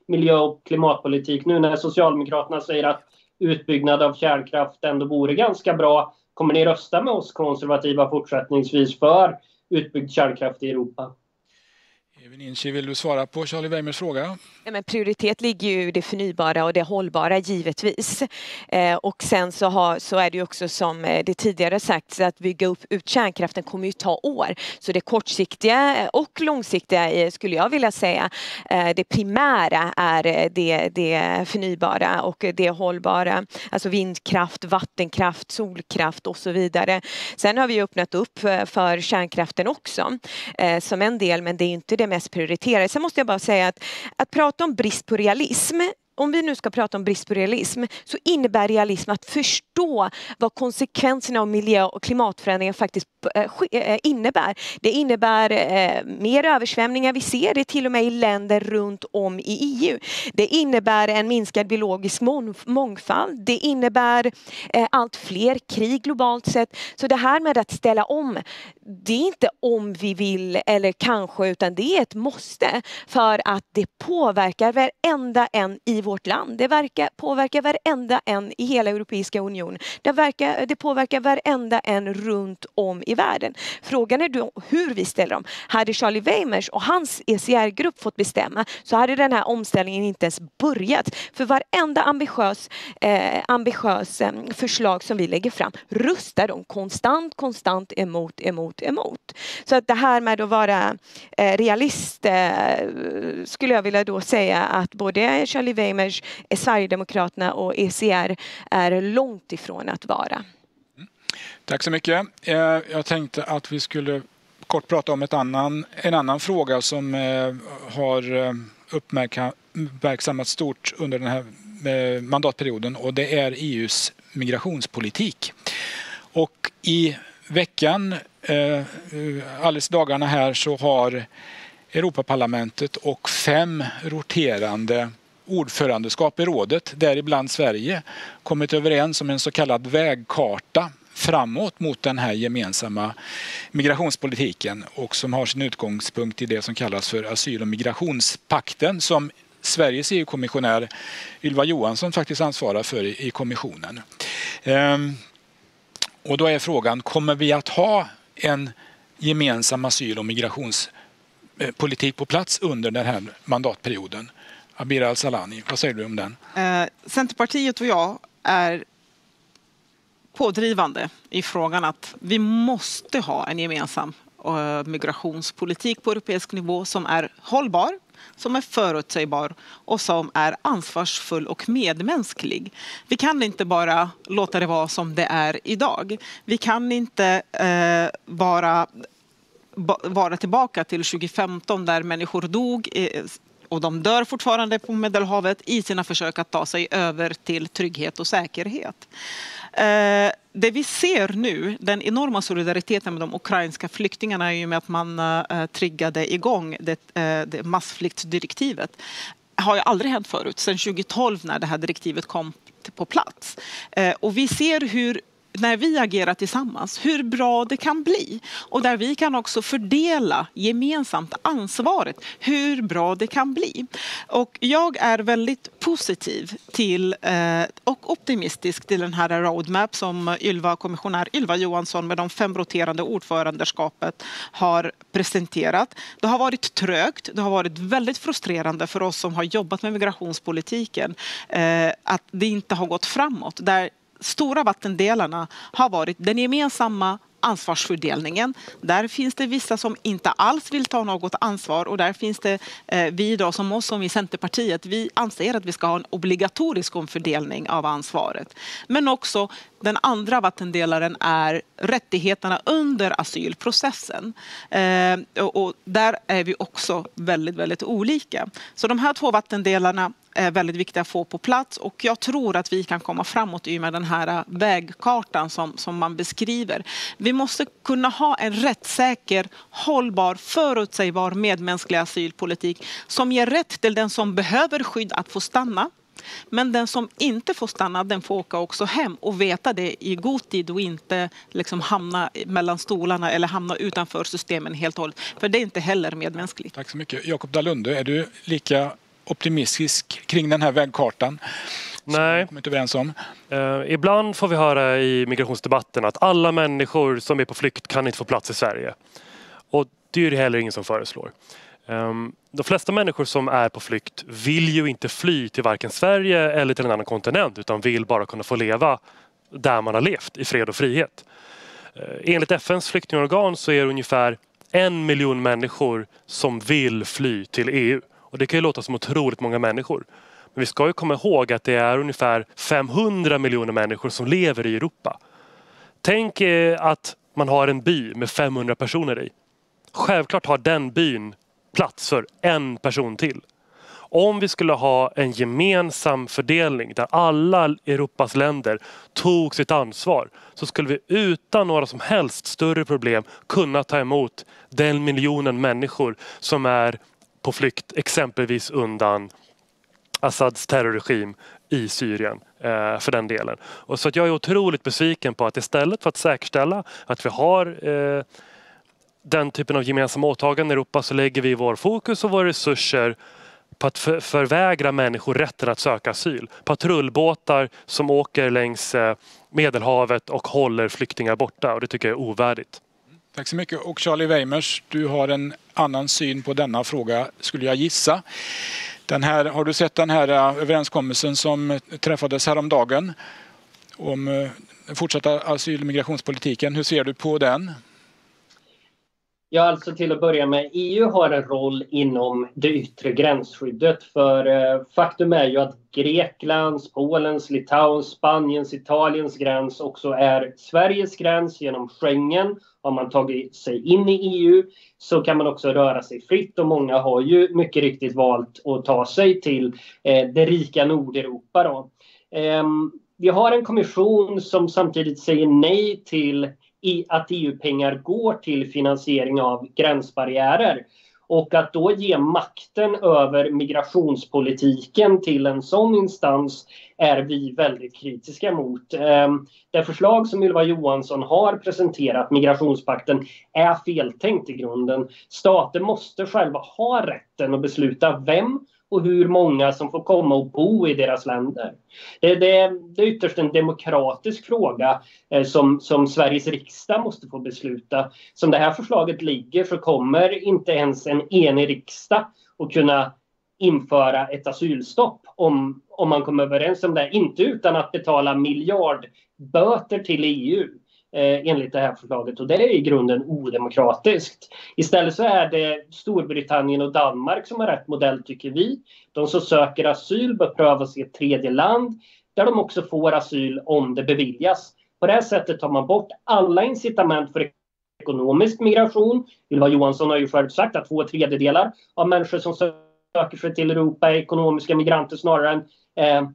miljö- och klimatpolitik nu när Socialdemokraterna säger att utbyggnad av kärnkraft ändå vore ganska bra? Kommer ni rösta med oss konservativa fortsättningsvis för utbyggd kärnkraft i Europa? Evin Inci, vill du svara på Charlie Weimers fråga? Ja, men prioritet ligger ju i det förnybara och det hållbara givetvis. Och sen så är det ju också som det tidigare sagts att bygga ut kärnkraften kommer ju ta år. Så det kortsiktiga och långsiktiga skulle jag vilja säga det primära är det förnybara och det hållbara. Alltså vindkraft, vattenkraft, solkraft och så vidare. Sen har vi öppnat upp för kärnkraften också som en del, men det är inte det mest prioriterade. Sen måste jag bara säga att prata om brist på realism. Om vi nu ska prata om brist på realism så innebär realism att förstå vad konsekvenserna av miljö- och klimatförändringar faktiskt innebär. Det innebär mer översvämningar. Vi ser det till och med i länder runt om i EU. Det innebär en minskad biologisk mångfald. Det innebär allt fler krig globalt sett. Så det här med att ställa om, det är inte om vi vill eller kanske, utan det är ett måste för att det påverkar varenda en i vårt land. Det påverkar varenda en i hela Europeiska unionen. Det påverkar varenda en runt om i världen. Frågan är då hur vi ställer om. Hade Charlie Weimers och hans ECR-grupp fått bestämma så hade den här omställningen inte ens börjat. För varenda ambitiös förslag som vi lägger fram röstar de konstant emot. Så att det här med att vara realist skulle jag vilja då säga att både Charlie Weimers, Sverigedemokraterna och ECR är långt ifrån att vara. Tack så mycket. Jag tänkte att vi skulle kort prata om en annan fråga som har uppmärksammats stort under den här mandatperioden, och det är EUs migrationspolitik. Och i veckan, alldeles dagarna här, så har Europaparlamentet och 5 roterande ordförandeskap i rådet, däribland Sverige, kommit överens om en så kallad vägkarta framåt mot den här gemensamma migrationspolitiken, och som har sin utgångspunkt i det som kallas för asyl- och migrationspakten, som Sveriges EU-kommissionär Ylva Johansson faktiskt ansvarar för i kommissionen. Och då är frågan, kommer vi att ha en gemensam asyl- och migrationspolitik på plats under den här mandatperioden? Abir Al-Salani, vad säger du om den? Centerpartiet och jag är pådrivande i frågan att vi måste ha en gemensam migrationspolitik på europeisk nivå som är hållbar, som är förutsägbar och som är ansvarsfull och medmänsklig. Vi kan inte bara låta det vara som det är idag. Vi kan inte vara tillbaka till 2015 där människor dog och de dör fortfarande på Medelhavet i sina försök att ta sig över till trygghet och säkerhet. Det vi ser nu, den enorma solidariteten med de ukrainska flyktingarna i och med att man triggade igång det massflyktsdirektivet, har ju aldrig hänt förut, sedan 2012 när det här direktivet kom på plats. Och vi ser hur, när vi agerar tillsammans, hur bra det kan bli. Och där vi kan också fördela gemensamt ansvaret, hur bra det kan bli. Och jag är väldigt positiv till och optimistisk till den här roadmap som kommissionär Ylva Johansson med de 5 roterande ordförandeskapet har presenterat. Det har varit trögt, det har varit väldigt frustrerande för oss som har jobbat med migrationspolitiken att det inte har gått framåt. Där stora vattendelarna har varit den gemensamma ansvarsfördelningen. Där finns det vissa som inte alls vill ta något ansvar, och där finns det vi då som i Centerpartiet, vi anser att vi ska ha en obligatorisk omfördelning av ansvaret. Men också den andra vattendelaren är rättigheterna under asylprocessen. Och där är vi också väldigt, väldigt olika. Så de här 2 vattendelarna är väldigt viktiga att få på plats, och jag tror att vi kan komma framåt i med den här vägkartan som man beskriver. Vi måste kunna ha en rättssäker, hållbar, förutsägbar medmänsklig asylpolitik som ger rätt till den som behöver skydd att få stanna. Men den som inte får stanna, den får åka också hem och veta det i god tid och inte liksom hamna mellan stolarna eller hamna utanför systemen helt och hållet. För det är inte heller medmänskligt. Tack så mycket. Jakob Dalunde, är du lika optimistisk kring den här vägkartan? Nej. Som inte överens om. Ibland får vi höra i migrationsdebatten att alla människor som är på flykt kan inte få plats i Sverige. Och det är ju heller ingen som föreslår. De flesta människor som är på flykt vill ju inte fly till varken Sverige eller till en annan kontinent, utan vill bara kunna få leva där man har levt i fred och frihet. Enligt FNs flyktingorgan så är det ungefär 1 miljon människor som vill fly till EU. Och det kan ju låta som otroligt många människor. Men vi ska ju komma ihåg att det är ungefär 500 miljoner människor som lever i Europa. Tänk att man har en by med 500 personer i. Självklart har den byn plats för en person till. Om vi skulle ha en gemensam fördelning där alla Europas länder tog sitt ansvar, så skulle vi utan några som helst större problem kunna ta emot den miljonen människor som är på flykt exempelvis undan Assads terrorregim i Syrien för den delen. Och så att jag är otroligt besviken på att istället för att säkerställa att vi har den typen av gemensamma åtaganden i Europa, så lägger vi vår fokus och våra resurser på att förvägra människor rätten att söka asyl. Patrullbåtar som åker längs Medelhavet och håller flyktingar borta, och det tycker jag är ovärdigt. Tack så mycket. Och Charlie Weimers, du har en annan syn på denna fråga, skulle jag gissa. Har du sett den här överenskommelsen som träffades häromdagen om den fortsatta asyl- och migrationspolitiken? Hur ser du på den? Ja, alltså till att börja med, EU har en roll inom det yttre gränsskyddet. För faktum är ju att Greklands, Polens, Litauens, Spaniens, Italiens gräns också är Sveriges gräns genom Schengen. Har man tagit sig in i EU så kan man också röra sig fritt, och många har ju mycket riktigt valt att ta sig till det rika Nordeuropa då. Vi har en kommission som samtidigt säger nej till att EU-pengar går till finansiering av gränsbarriärer, och att då ge makten över migrationspolitiken till en sån instans är vi väldigt kritiska mot. Det förslag som Ylva Johansson har presenterat, migrationspakten, är feltänkt i grunden. Stater måste själva ha rätten att besluta vem och hur många som får komma och bo i deras länder. Det är ytterst en demokratisk fråga som Sveriges riksdag måste få besluta. Som det här förslaget ligger så kommer inte ens en enig riksdag att kunna införa ett asylstopp om man kommer överens om det. Inte utan att betala miljardböter till EU enligt det här förslaget, och det är i grunden odemokratiskt. Istället så är det Storbritannien och Danmark som har rätt modell, tycker vi. De som söker asyl bör prövas i ett tredje land där de också får asyl om det beviljas. På det här sättet tar man bort alla incitament för ekonomisk migration. Ylva Johansson har ju själv sagt att 2/3 av människor som söker sig till Europa är ekonomiska migranter snarare än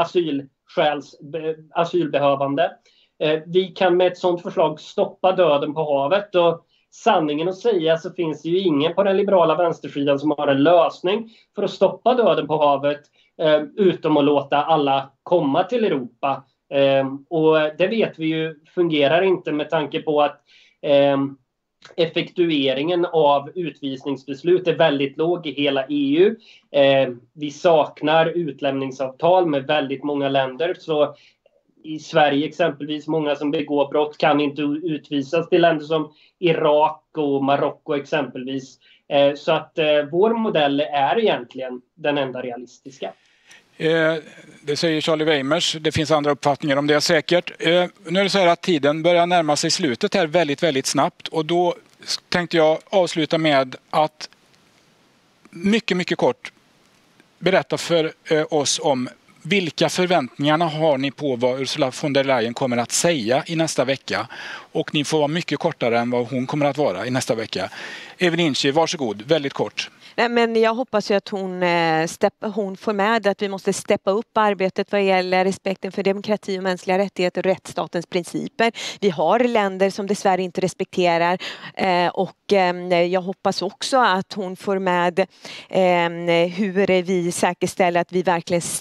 asylbehövande. Vi kan med ett sådant förslag stoppa döden på havet, och sanningen att säga så finns det ju ingen på den liberala vänstersidan som har en lösning för att stoppa döden på havet utom att låta alla komma till Europa. Och det vet vi ju fungerar inte, med tanke på att effektueringen av utvisningsbeslut är väldigt låg i hela EU. Vi saknar utlämningsavtal med väldigt många länder, så i Sverige exempelvis, många som begår brott kan inte utvisas till länder som Irak och Marocko exempelvis. Så att vår modell är egentligen den enda realistiska. Det säger Charlie Weimers. Det finns andra uppfattningar om det säkert. Nu är det så här att tiden börjar närma sig slutet här väldigt, väldigt snabbt. Och då tänkte jag avsluta med att mycket, mycket kort berätta för oss om vilka förväntningarna har ni på vad Ursula von der Leyen kommer att säga i nästa vecka. Och ni får vara mycket kortare än vad hon kommer att vara i nästa vecka. Evelyn Inchy, varsågod, väldigt kort. Nej, men jag hoppas ju att hon får med att vi måste steppa upp arbetet vad gäller respekten för demokrati och mänskliga rättigheter och rättsstatens principer. Vi har länder som dessvärre inte respekterar, och jag hoppas också att hon får med hur vi säkerställer att vi verkligen ställer om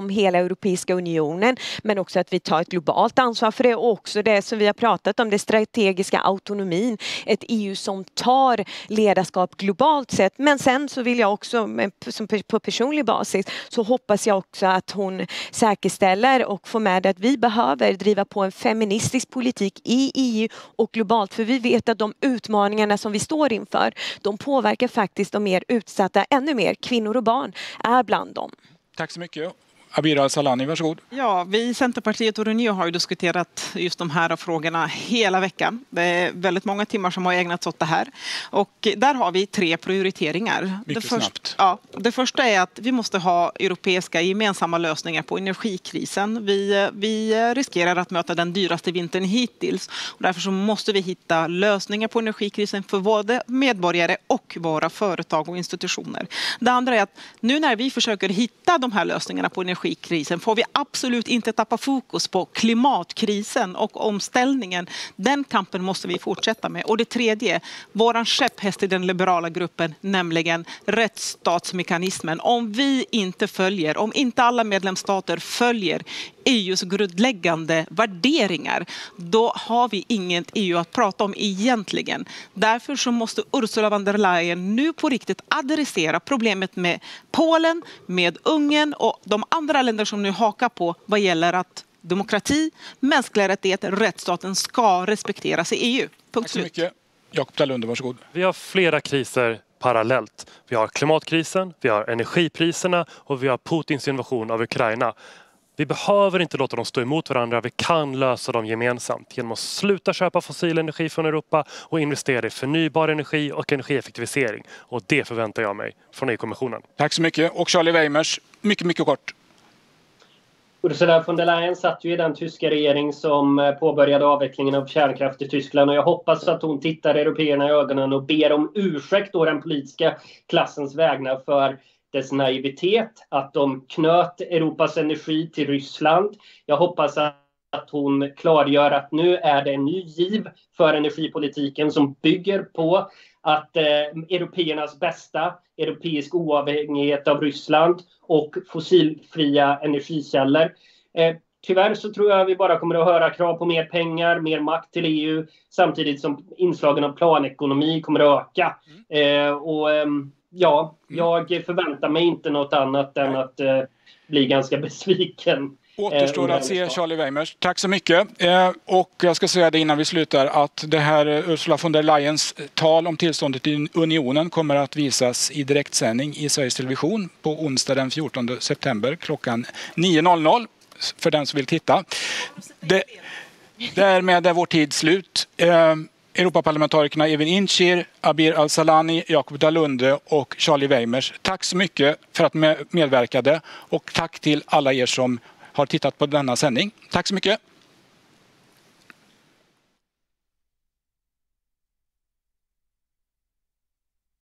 som hela Europeiska unionen, men också att vi tar ett globalt ansvar för det, och också det som vi har pratat om, det strategiska autonomin, ett EU som tar ledarskap globalt sett. Men sen så vill jag också på personlig basis så hoppas jag också att hon säkerställer och får med att vi behöver driva på en feministisk politik i EU och globalt, för vi vet att de utmaningarna som vi står inför, de påverkar faktiskt de mer utsatta ännu mer. Kvinnor och barn är bland dem. Tack så mycket. Abir Al-Salani, varsågod. Ja, vi i Centerpartiet och Renew har ju diskuterat just de här frågorna hela veckan. Det är väldigt många timmar som har ägnats åt det här. Och där har vi 3 prioriteringar. Snabbt. Ja, det första är att vi måste ha europeiska gemensamma lösningar på energikrisen. Vi riskerar att möta den dyraste vintern hittills. Och därför så måste vi hitta lösningar på energikrisen för både medborgare och våra företag och institutioner. Det andra är att nu när vi försöker hitta de här lösningarna på energikrisen får vi absolut inte tappa fokus på klimatkrisen och omställningen. Den kampen måste vi fortsätta med. Och det tredje, våran käpphäst i den liberala gruppen, nämligen rättsstatsmekanismen. Om inte alla medlemsstater följer EUs grundläggande värderingar, då har vi inget EU att prata om egentligen. Därför så måste Ursula von der Leyen nu på riktigt adressera problemet med Polen, med Ungern och de andra länder som nu hakar på vad gäller att demokrati, mänskliga rättigheter, rättsstaten ska respekteras i EU. Tack så mycket. Jakob Dalunde, varsågod. Vi har flera kriser parallellt. Vi har klimatkrisen, vi har energipriserna och vi har Putins invasion av Ukraina. Vi behöver inte låta dem stå emot varandra. Vi kan lösa dem gemensamt genom att sluta köpa fossil energi från Europa och investera i förnybar energi och energieffektivisering. Och det förväntar jag mig från EU-kommissionen. Tack så mycket. Och Charlie Weimers, mycket kort. Ursula von der Leyen satt ju i den tyska regering som påbörjade avvecklingen av kärnkraft i Tyskland, och jag hoppas att hon tittar européerna i ögonen och ber om ursäkt å den politiska klassens vägnar för dess naivitet, att de knöt Europas energi till Ryssland. Jag hoppas att hon klargör att nu är det en ny giv för energipolitiken som bygger på att européernas bästa, europeisk oavhängighet av Ryssland och fossilfria energikällor. Tyvärr så tror jag vi bara kommer att höra krav på mer pengar, mer makt till EU, samtidigt som inslagen av planekonomi kommer att öka. Jag förväntar mig inte något annat än att bli ganska besviken. Återstår att se, Charlie Weimers. Tack så mycket. Och jag ska säga det innan vi slutar att det här Ursula von der Leyens tal om tillståndet i unionen kommer att visas i direktsändning i Sveriges Television på onsdag den 14 september klockan 9.00 för den som vill titta. Därmed är vår tid slut. Europaparlamentarikerna Evin Incir, Abir Al-Salani, Jakob Dalunde och Charlie Weimers. Tack så mycket för att ni medverkade, och tack till alla er som har tittat på denna sändning. Tack så mycket!